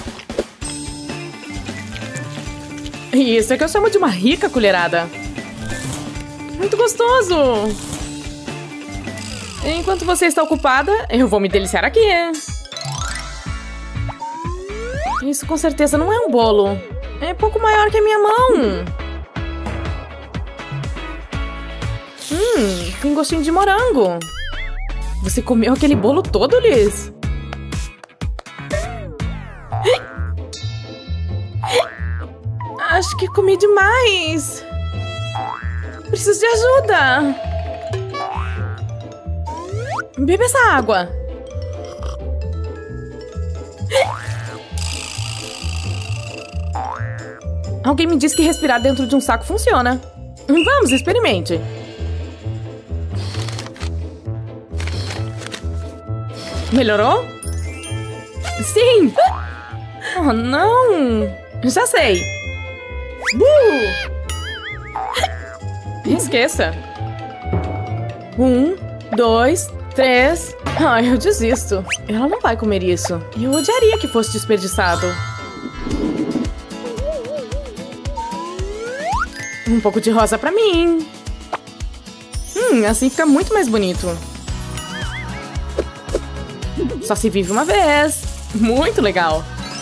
Isso é que eu chamo de uma rica colherada. Muito gostoso. Enquanto você está ocupada, eu vou me deliciar aqui. Isso com certeza não é um bolo. É pouco maior que a minha mão. Hum, tem gostinho de morango. Você comeu aquele bolo todo, Liz? Acho que comi demais. Preciso de ajuda. Beba essa água. Alguém me disse que respirar dentro de um saco funciona. Vamos, experimente. Melhorou? Sim! Oh, não! Já sei! Uh! Esqueça! Um, dois, três... Ai, eu desisto. Ela não vai comer isso. Eu odiaria que fosse desperdiçado. Um pouco de rosa pra mim. Hum, assim fica muito mais bonito. Só se vive uma vez. Muito legal.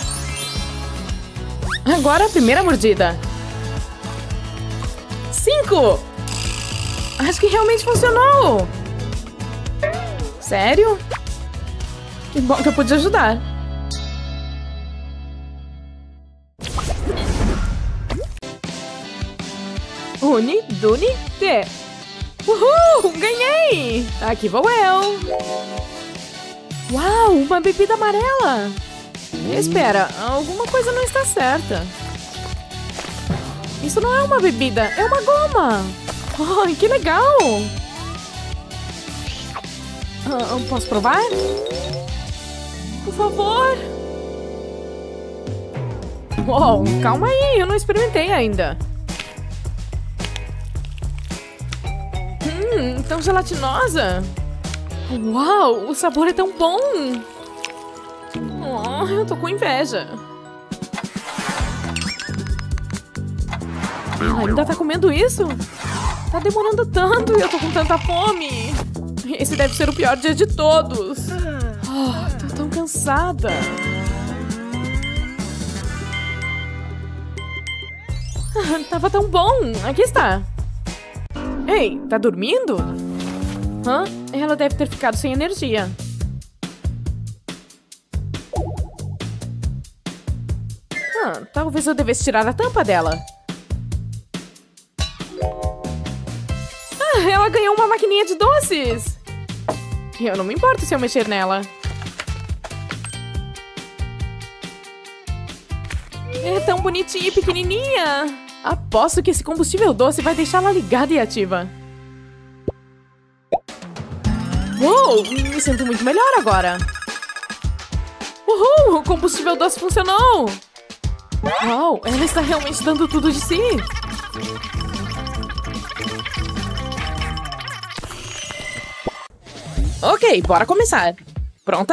Agora a primeira mordida. Cinco! Acho que realmente funcionou. Sério? Que bom que eu pude ajudar. Uni, duni, te. Uhul! Ganhei! Aqui vou eu. Uau, uma bebida amarela. Espera, alguma coisa não está certa. Isso não é uma bebida, é uma goma. Ai, que legal. Ah, posso provar? Por favor. Uau, calma aí, eu não experimentei ainda. Hum, tão gelatinosa. Uau, o sabor é tão bom. Oh, eu tô com inveja. Ela ainda tá comendo isso? Tá demorando tanto e eu tô com tanta fome. Esse deve ser o pior dia de todos. Oh, tô tão cansada. Tava tão bom. Aqui está. Ei, tá dormindo? Hã? Ela deve ter ficado sem energia. Ah, talvez eu devesse tirar a tampa dela. Ah, ela ganhou uma maquininha de doces. Eu não me importo se eu mexer nela. É tão bonitinha e pequenininha. Aposto que esse combustível doce vai deixá-la ligada e ativa. Uou, me sinto muito melhor agora. Uhul, o combustível doce funcionou. Uau, ela está realmente dando tudo de si. Ok, bora começar. Pronta?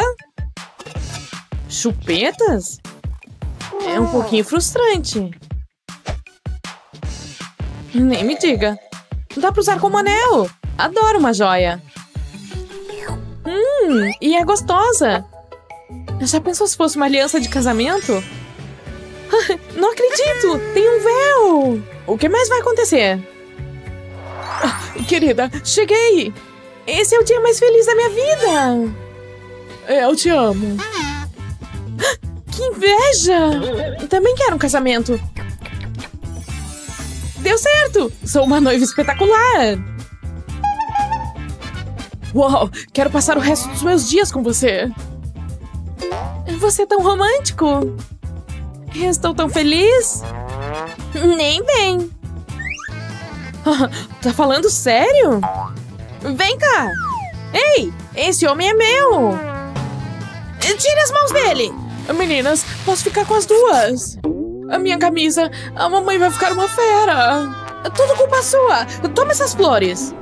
Chupetas? É um pouquinho frustrante. Nem me diga. Dá pra usar como anel. Adoro uma joia. Hum, e é gostosa. Já pensou se fosse uma aliança de casamento? Não acredito! Tem um véu! O que mais vai acontecer? Querida, cheguei! Esse é o dia mais feliz da minha vida! Eu te amo. Que inveja! Também quero um casamento. Deu certo! Sou uma noiva espetacular! Uau! Quero passar o resto dos meus dias com você! Você é tão romântico! Estou tão feliz! Nem bem! Tá falando sério? Vem cá! Ei, esse homem é meu! Tire as mãos dele! Meninas, posso ficar com as duas? A minha camisa, a mamãe vai ficar uma fera! Tudo culpa sua! Toma essas flores!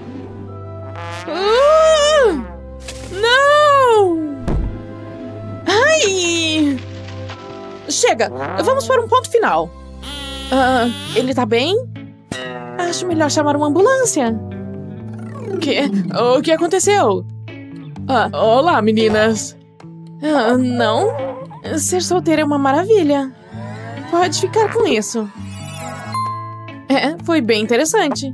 Uh, não! Ai! Chega! Vamos para um ponto final. Uh, ele tá bem? Acho melhor chamar uma ambulância. O que? O que aconteceu? Ah, olá, meninas. Ah, não? Ser solteira é uma maravilha. Pode ficar com isso. É, foi bem interessante.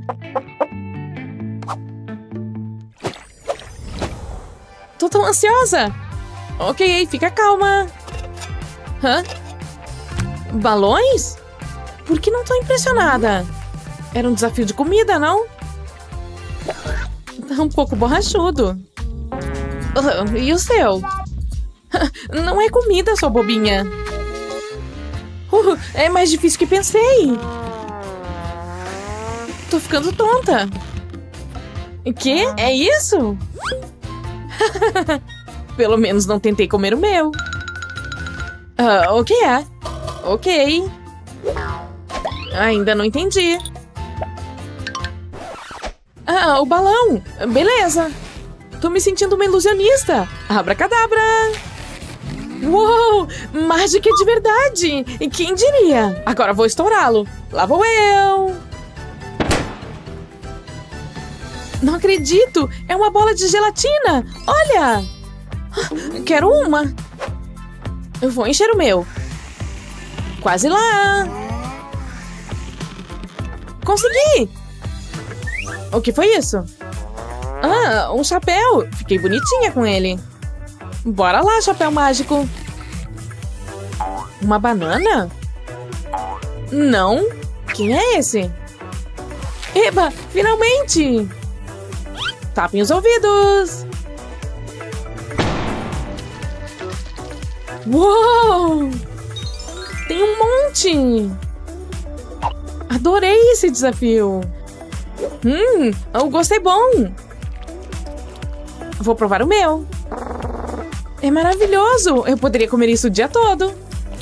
Tô tão ansiosa. Ok, fica calma. Hã? Balões? Por que não tô impressionada? Era um desafio de comida, não? Tá um pouco borrachudo. Uh, e o seu? Não é comida, sua bobinha. Uh, é mais difícil que pensei. Tô ficando tonta. Que? É isso? Pelo menos não tentei comer o meu. Uh, o que é? Ok. Ainda não entendi. Ah, o balão. Beleza. Tô me sentindo uma ilusionista. Abracadabra. Uou, mágica de verdade. E quem diria? Agora vou estourá-lo. Lá vou eu. Não acredito. É uma bola de gelatina. Olha. Quero uma. Eu vou encher o meu. Quase lá. Consegui. O que foi isso? Ah, um chapéu. Fiquei bonitinha com ele. Bora lá, chapéu mágico. Uma banana? Não. Quem é esse? Eba, finalmente. Tapem os ouvidos. Uou! Tem um monte. Adorei esse desafio. Hum, o gosto é bom. Vou provar o meu. É maravilhoso. Eu poderia comer isso o dia todo.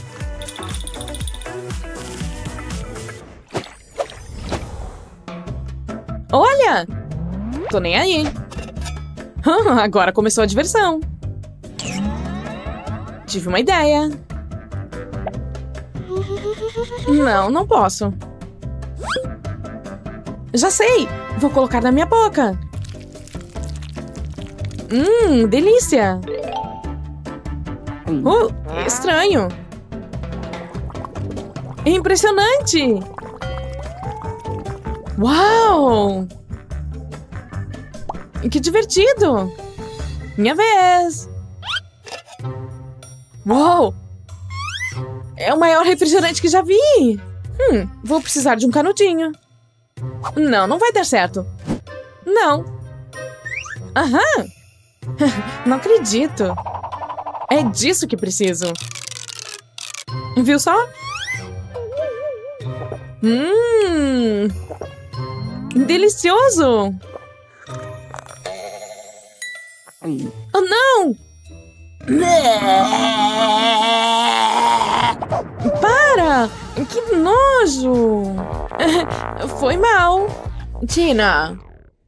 Olha! Tô nem aí. Agora começou a diversão. Tive uma ideia. Não, não posso. Já sei! Vou colocar na minha boca. Hum, delícia! Uh, estranho. Impressionante! Uau! Que divertido! Minha vez! Uau! É o maior refrigerante que já vi! Hum, vou precisar de um canudinho. Não, não vai dar certo. Não. Aham! Não acredito. É disso que preciso. Viu só? Hum! Delicioso! Oh, não! Para! Que nojo! Foi mal. Tina.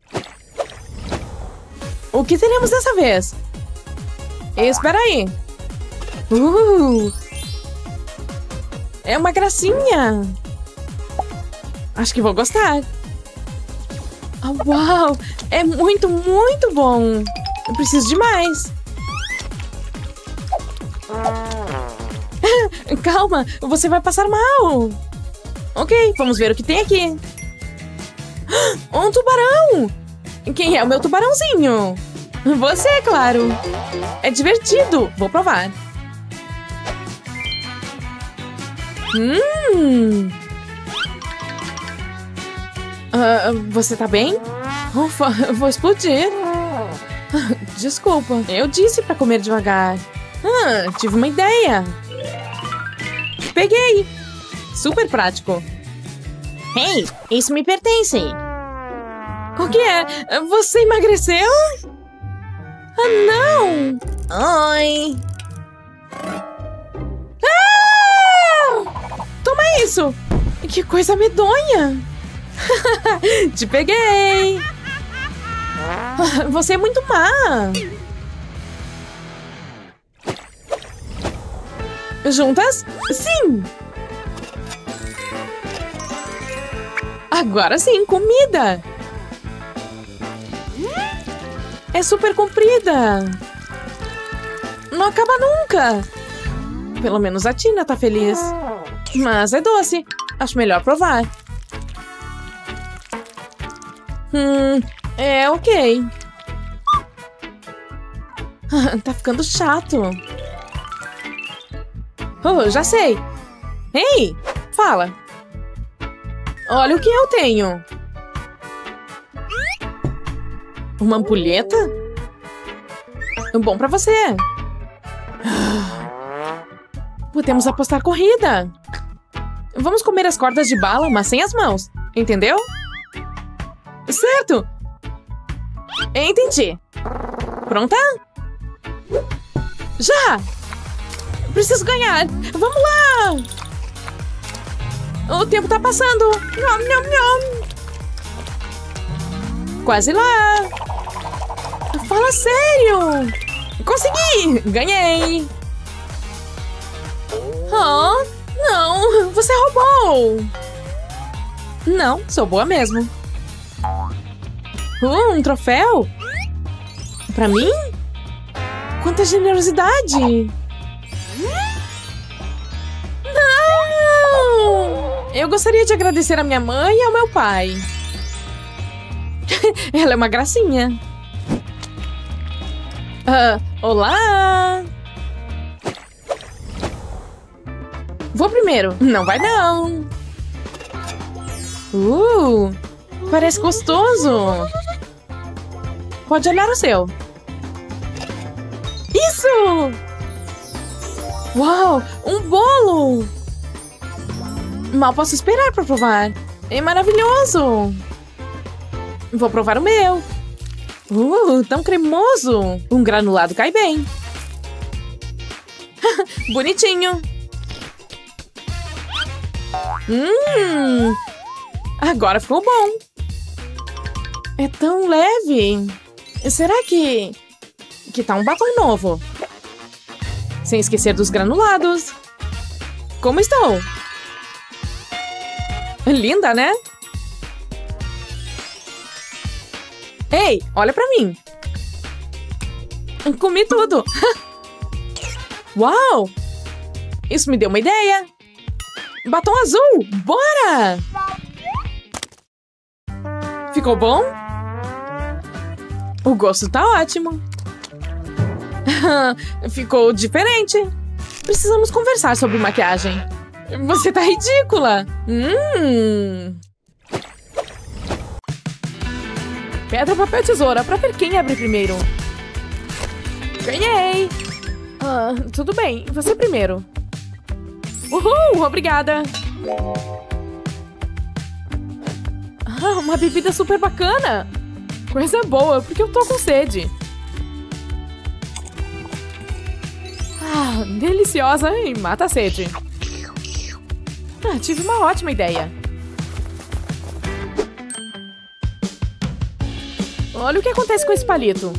O que teremos dessa vez? Espera aí. Uh, é uma gracinha. Acho que vou gostar. Oh, uau! É muito, muito bom. Eu preciso de mais. Calma, você vai passar mal. Ok, vamos ver o que tem aqui. Um tubarão! Quem é o meu tubarãozinho? Você, é claro. É divertido. Vou provar. Hum. Uh, você tá bem? Ufa, vou explodir. Desculpa, eu disse pra comer devagar. Ah, tive uma ideia. Peguei. Super prático. Hey, isso me pertence. O que é? Você emagreceu? Oi! Ah! Toma isso! Que coisa medonha! Te peguei! Você é muito má! Juntas? Sim! Agora sim, comida! É super comprida! Não acaba nunca! Pelo menos a Tina tá feliz. Mas é doce. Acho melhor provar. Hum, é ok. Tá ficando chato. Oh, já sei. Ei, fala. Olha o que eu tenho. Uma ampulheta? Bom pra você. Podemos apostar corrida. Vamos comer as cordas de bala, mas sem as mãos. Entendeu? Certo. Entendi. Pronta? Já! Preciso ganhar. Vamos lá! O tempo tá passando. Nham, nham, nham. Quase lá. Fala sério. Consegui! Ganhei! Oh, não! Você roubou! Não, sou boa mesmo. Uh, um troféu? Pra mim? Quanta generosidade! Não! Eu gostaria de agradecer a minha mãe e ao meu pai. Ela é uma gracinha. Uh, olá! Vou primeiro. Não vai não. Uh, parece gostoso. Pode olhar o seu. Isso! Uau, um bolo! Mal posso esperar para provar. É maravilhoso. Vou provar o meu. Uh, tão cremoso. Um granulado cai bem. Bonitinho. Hum, agora ficou bom. É tão leve. Será que... Que tá um batom novo? Sem esquecer dos granulados. Como estou? Linda, né? Ei, olha pra mim. Comi tudo. Uau! Isso me deu uma ideia. Batom azul, bora! Ficou bom? O gosto tá ótimo. Ficou diferente. Precisamos conversar sobre maquiagem. Você tá ridícula. Hum. Pedra, papel, tesoura, pra ver quem abre primeiro. Ganhei! Ah, tudo bem, você primeiro. Uhul, obrigada! Ah, uma bebida super bacana! Coisa boa, porque eu tô com sede. Ah, deliciosa e mata a sede. Ah, tive uma ótima ideia. Olha o que acontece com esse palito.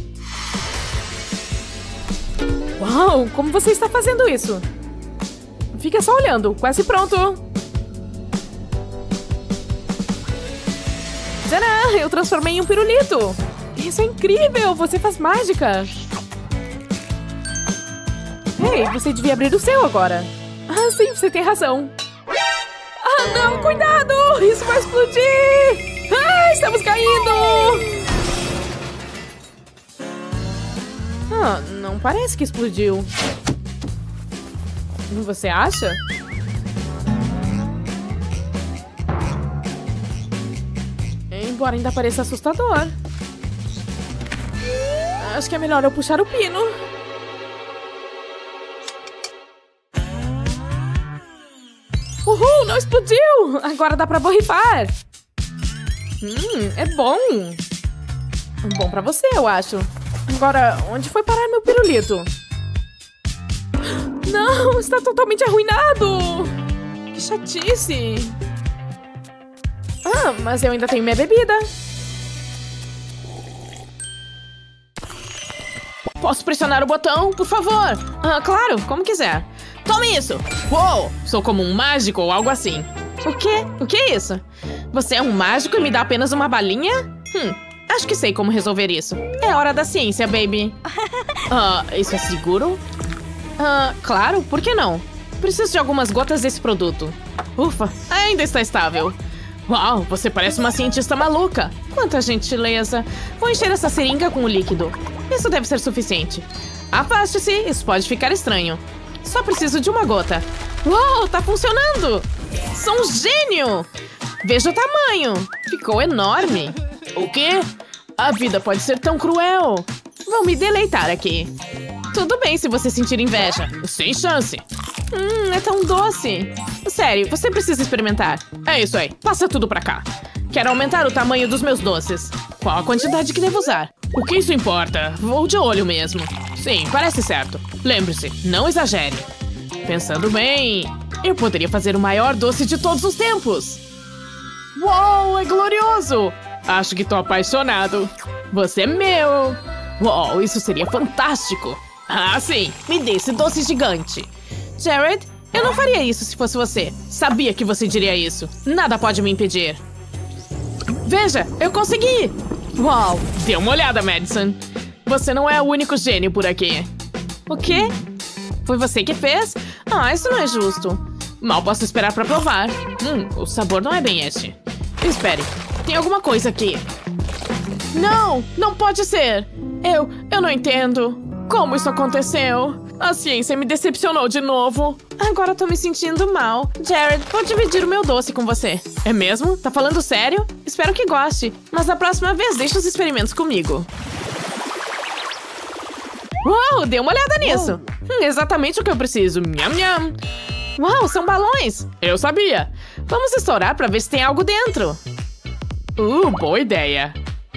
Uau, como você está fazendo isso? Fica só olhando, quase pronto. Tcharam, eu transformei em um pirulito. Isso é incrível, você faz mágica. Ei, você devia abrir o seu agora. Ah, sim, você tem razão. Ah, não, cuidado, isso vai explodir. Ah, estamos caindo. Ah, não parece que explodiu. Você acha? Embora ainda pareça assustador. Acho que é melhor eu puxar o pino. Uhul, não explodiu! Agora dá pra borrifar. Hum, é bom. Bom pra você, eu acho. Agora, onde foi parar meu pirulito? Não, está totalmente arruinado. Que chatice. Ah, mas eu ainda tenho minha bebida. Posso pressionar o botão, por favor? Ah, claro, como quiser. Tome isso! Uou! Sou como um mágico ou algo assim. O quê? O que é isso? Você é um mágico e me dá apenas uma balinha? Hum, acho que sei como resolver isso. É hora da ciência, baby. Ah, isso é seguro? Ah, claro, por que não? Preciso de algumas gotas desse produto. Ufa, ainda está estável. Uau, você parece uma cientista maluca. Quanta gentileza. Vou encher essa seringa com o líquido. Isso deve ser suficiente. Afaste-se, isso pode ficar estranho. Só preciso de uma gota. Uau, tá funcionando! Sou um gênio! Veja o tamanho. Ficou enorme. O quê? A vida pode ser tão cruel. Vou me deleitar aqui. Tudo bem se você sentir inveja. Sem chance. Hum, é tão doce. Sério, você precisa experimentar. É isso aí, passa tudo pra cá. Quero aumentar o tamanho dos meus doces. Qual a quantidade que devo usar? O que isso importa? Vou de olho mesmo. Sim, parece certo. Lembre-se, não exagere. Pensando bem, eu poderia fazer o maior doce de todos os tempos. Uau, é glorioso! Acho que tô apaixonado. Você é meu. Uau, isso seria fantástico. Ah, sim, me dê esse doce gigante. Jared, eu não faria isso se fosse você. Sabia que você diria isso. Nada pode me impedir. Veja, eu consegui! Uau, dê uma olhada, Madison. Você não é o único gênio por aqui. O quê? Foi você que fez? Ah, isso não é justo. Mal posso esperar pra provar. Hum, o sabor não é bem este. Espere, tem alguma coisa aqui. Não, não pode ser. Eu, eu não entendo. Como isso aconteceu? A ciência me decepcionou de novo. Agora tô me sentindo mal. Jared, vou dividir o meu doce com você. É mesmo? Tá falando sério? Espero que goste. Mas da próxima vez, deixa os experimentos comigo. Uau, dê uma olhada nisso. Hum, exatamente o que eu preciso. Nham, nham. Uau, são balões. Eu sabia. Vamos estourar pra ver se tem algo dentro. Uh, boa ideia.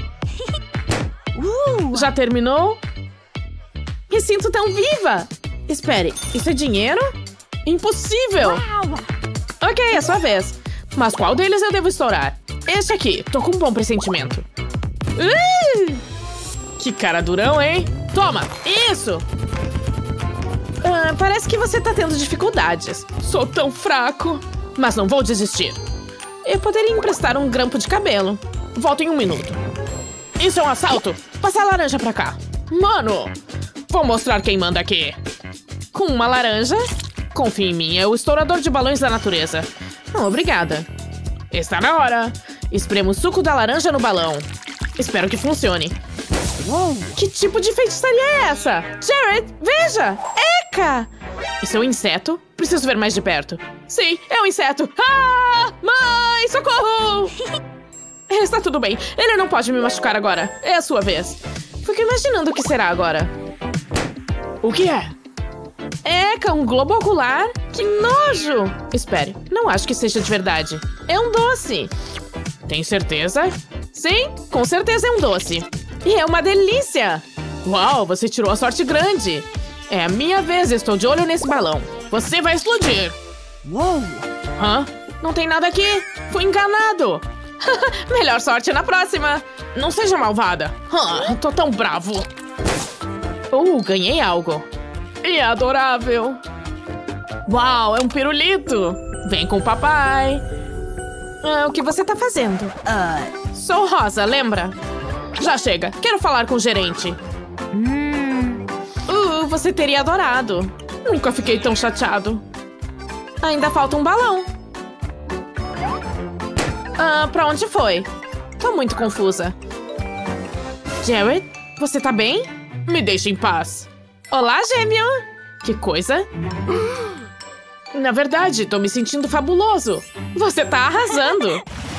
Uh. Já terminou? Me sinto tão viva! Espere, isso é dinheiro? Impossível! Ok, é sua vez. Mas qual deles eu devo estourar? Este aqui, tô com um bom pressentimento. Uh! Que cara durão, hein? Toma, isso! Ah, parece que você tá tendo dificuldades. Sou tão fraco. Mas não vou desistir. Eu poderia emprestar um grampo de cabelo. Volto em um minuto. Isso é um assalto? Passa a laranja pra cá. Mano! Vou mostrar quem manda aqui. Com uma laranja. Confia em mim, é o estourador de balões da natureza. Oh, obrigada. Está na hora. Espremo o suco da laranja no balão. Espero que funcione. Uou, que tipo de feitiçaria é essa? Jared, veja! Eca! Isso é um inseto? Preciso ver mais de perto. Sim, é um inseto. Ah! Mãe, socorro! Está tudo bem. Ele não pode me machucar agora. É a sua vez. Fico imaginando o que será agora. O que é? Eca, um globo ocular? Que nojo! Espere, não acho que seja de verdade. É um doce. Tem certeza? Sim, com certeza é um doce. E é uma delícia! Uau, você tirou a sorte grande. É a minha vez, estou de olho nesse balão. Você vai explodir. Uou! Hã? Não tem nada aqui. Fui enganado. Melhor sorte na próxima. Não seja malvada. Ah, tô tão bravo. Uh, ganhei algo. E é adorável. Uau, é um pirulito. Vem com o papai. Ah, o que você tá fazendo? Uh, Sou Rosa, lembra? Já chega, quero falar com o gerente. Hum. Uh, você teria adorado. Nunca fiquei tão chateado. Ainda falta um balão. Ah, pra onde foi? Tô muito confusa. Jared, você tá bem? Me deixe em paz. Olá, gêmeo! Que coisa? Na verdade, tô me sentindo fabuloso. Você tá arrasando.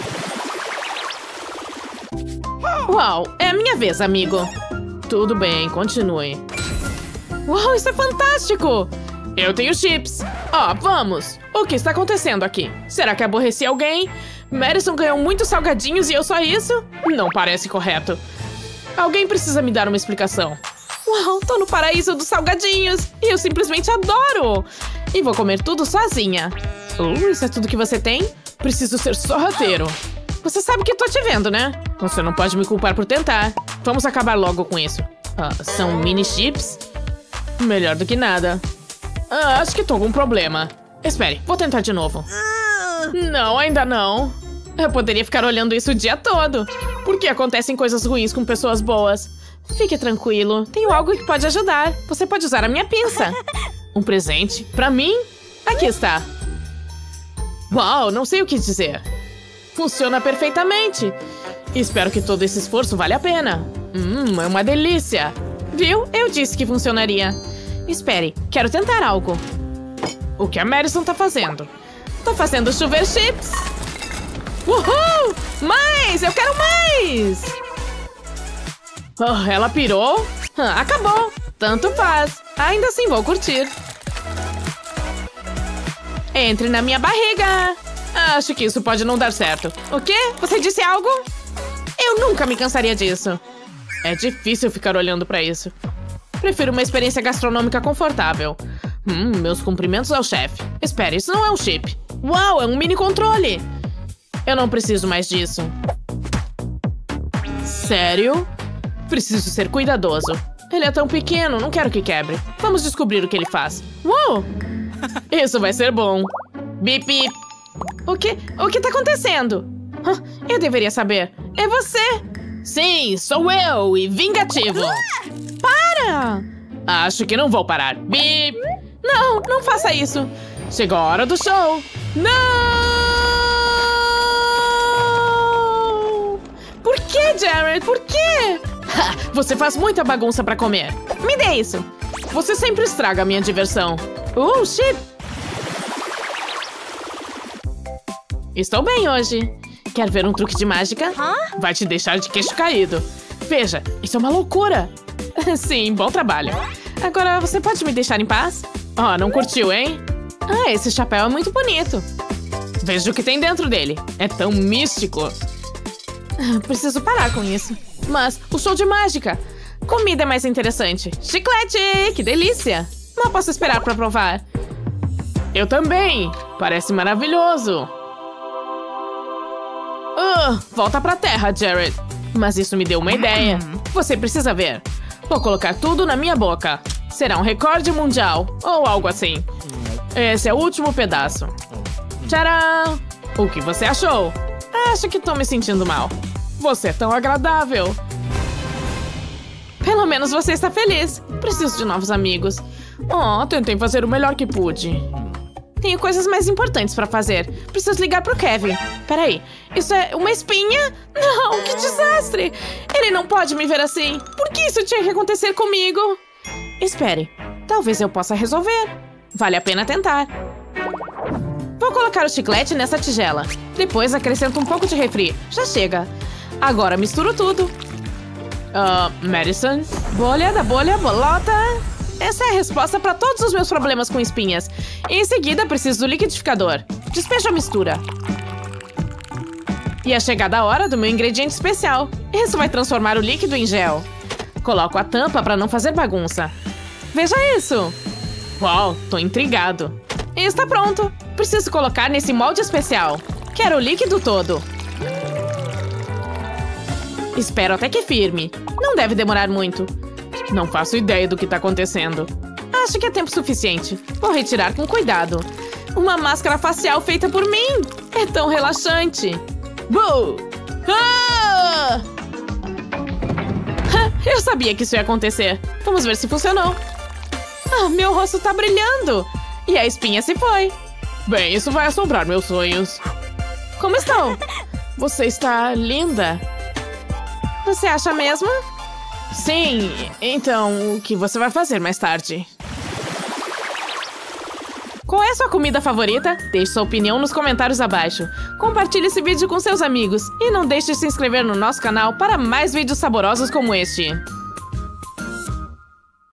Uau, é a minha vez, amigo. Tudo bem, continue. Uau, isso é fantástico! Eu tenho chips. Ó, oh, vamos. O que está acontecendo aqui? Será que aborreci alguém? Madison ganhou muitos salgadinhos e eu só isso? Não parece correto. Alguém precisa me dar uma explicação. Uau, tô no paraíso dos salgadinhos. E eu simplesmente adoro. E vou comer tudo sozinha. Uh, isso é tudo que você tem? Preciso ser sorrateiro. Você sabe que tô te vendo, né? Você não pode me culpar por tentar. Vamos acabar logo com isso. Ah, são mini chips? Melhor do que nada. Ah, acho que tô com um problema. Espere, vou tentar de novo. Não, ainda não. Eu poderia ficar olhando isso o dia todo. Porque acontecem coisas ruins com pessoas boas. Fique tranquilo, tenho algo que pode ajudar. Você pode usar a minha pinça. Um presente? Pra mim? Aqui está. Uau, não sei o que dizer. Funciona perfeitamente. Espero que todo esse esforço vale a pena. Hum, é uma delícia. Viu? Eu disse que funcionaria. Espere, quero tentar algo. O que a Madison tá fazendo? Tá fazendo chover chips. Uhul! Mais! Eu quero mais! Oh, ela pirou? Ah, acabou. Tanto faz. Ainda assim vou curtir. Entre na minha barriga. Acho que isso pode não dar certo. O quê? Você disse algo? Eu nunca me cansaria disso. É difícil ficar olhando pra isso. Prefiro uma experiência gastronômica confortável. Hum, meus cumprimentos ao chefe. Espere, isso não é um chip. Uau, é um mini controle. Eu não preciso mais disso. Sério? Preciso ser cuidadoso. Ele é tão pequeno, não quero que quebre. Vamos descobrir o que ele faz. Uau! Isso vai ser bom. Bip, bip. O que? O que tá acontecendo? Eu deveria saber. É você? Sim, sou eu e vingativo. Para! Acho que não vou parar. Bip! Não, não faça isso. Chegou a hora do show. Não! Por que, Jared? Por quê? Você faz muita bagunça pra comer. Me dê isso. Você sempre estraga a minha diversão. Uh, shit! Estou bem hoje. Quer ver um truque de mágica? Vai te deixar de queixo caído. Veja, isso é uma loucura. Sim, bom trabalho. Agora, você pode me deixar em paz? Oh, não curtiu, hein? Ah, esse chapéu é muito bonito. Veja o que tem dentro dele. É tão místico. Preciso parar com isso. Mas o show de mágica. Comida é mais interessante. Chiclete! Que delícia! Não posso esperar pra provar. Eu também. Parece maravilhoso. Uh, volta pra terra, Jared. Mas isso me deu uma ideia. Você precisa ver. Vou colocar tudo na minha boca. Será um recorde mundial. Ou algo assim. Esse é o último pedaço. Tcharam! O que você achou? Acho que tô me sentindo mal. Você é tão agradável. Pelo menos você está feliz. Preciso de novos amigos. Oh, tentei fazer o melhor que pude. Tenho coisas mais importantes pra fazer. Preciso ligar pro Kevin. Peraí, isso é uma espinha? Não, que desastre! Ele não pode me ver assim. Por que isso tinha que acontecer comigo? Espere, talvez eu possa resolver. Vale a pena tentar. Vou colocar o chiclete nessa tigela. Depois acrescento um pouco de refri. Já chega. Agora misturo tudo. Uh, Madison? Bolha da bolha, bolota. Essa é a resposta para todos os meus problemas com espinhas. Em seguida, preciso do liquidificador. Despejo a mistura. E é chegada a hora do meu ingrediente especial. Isso vai transformar o líquido em gel. Coloco a tampa para não fazer bagunça. Veja isso! Uau, tô intrigado. E está pronto. Preciso colocar nesse molde especial. Quero o líquido todo. Espero até que firme. Não deve demorar muito. Não faço ideia do que tá acontecendo. Acho que é tempo suficiente. Vou retirar com cuidado. Uma máscara facial feita por mim. É tão relaxante. Boo! Ah! Eu sabia que isso ia acontecer. Vamos ver se funcionou. Ah, meu rosto tá brilhando. E a espinha se foi. Bem, isso vai assombrar meus sonhos. Como estão? Você está linda. Você acha mesmo? Sim, então o que você vai fazer mais tarde? Qual é a sua comida favorita? Deixe sua opinião nos comentários abaixo. Compartilhe esse vídeo com seus amigos. E não deixe de se inscrever no nosso canal para mais vídeos saborosos como este.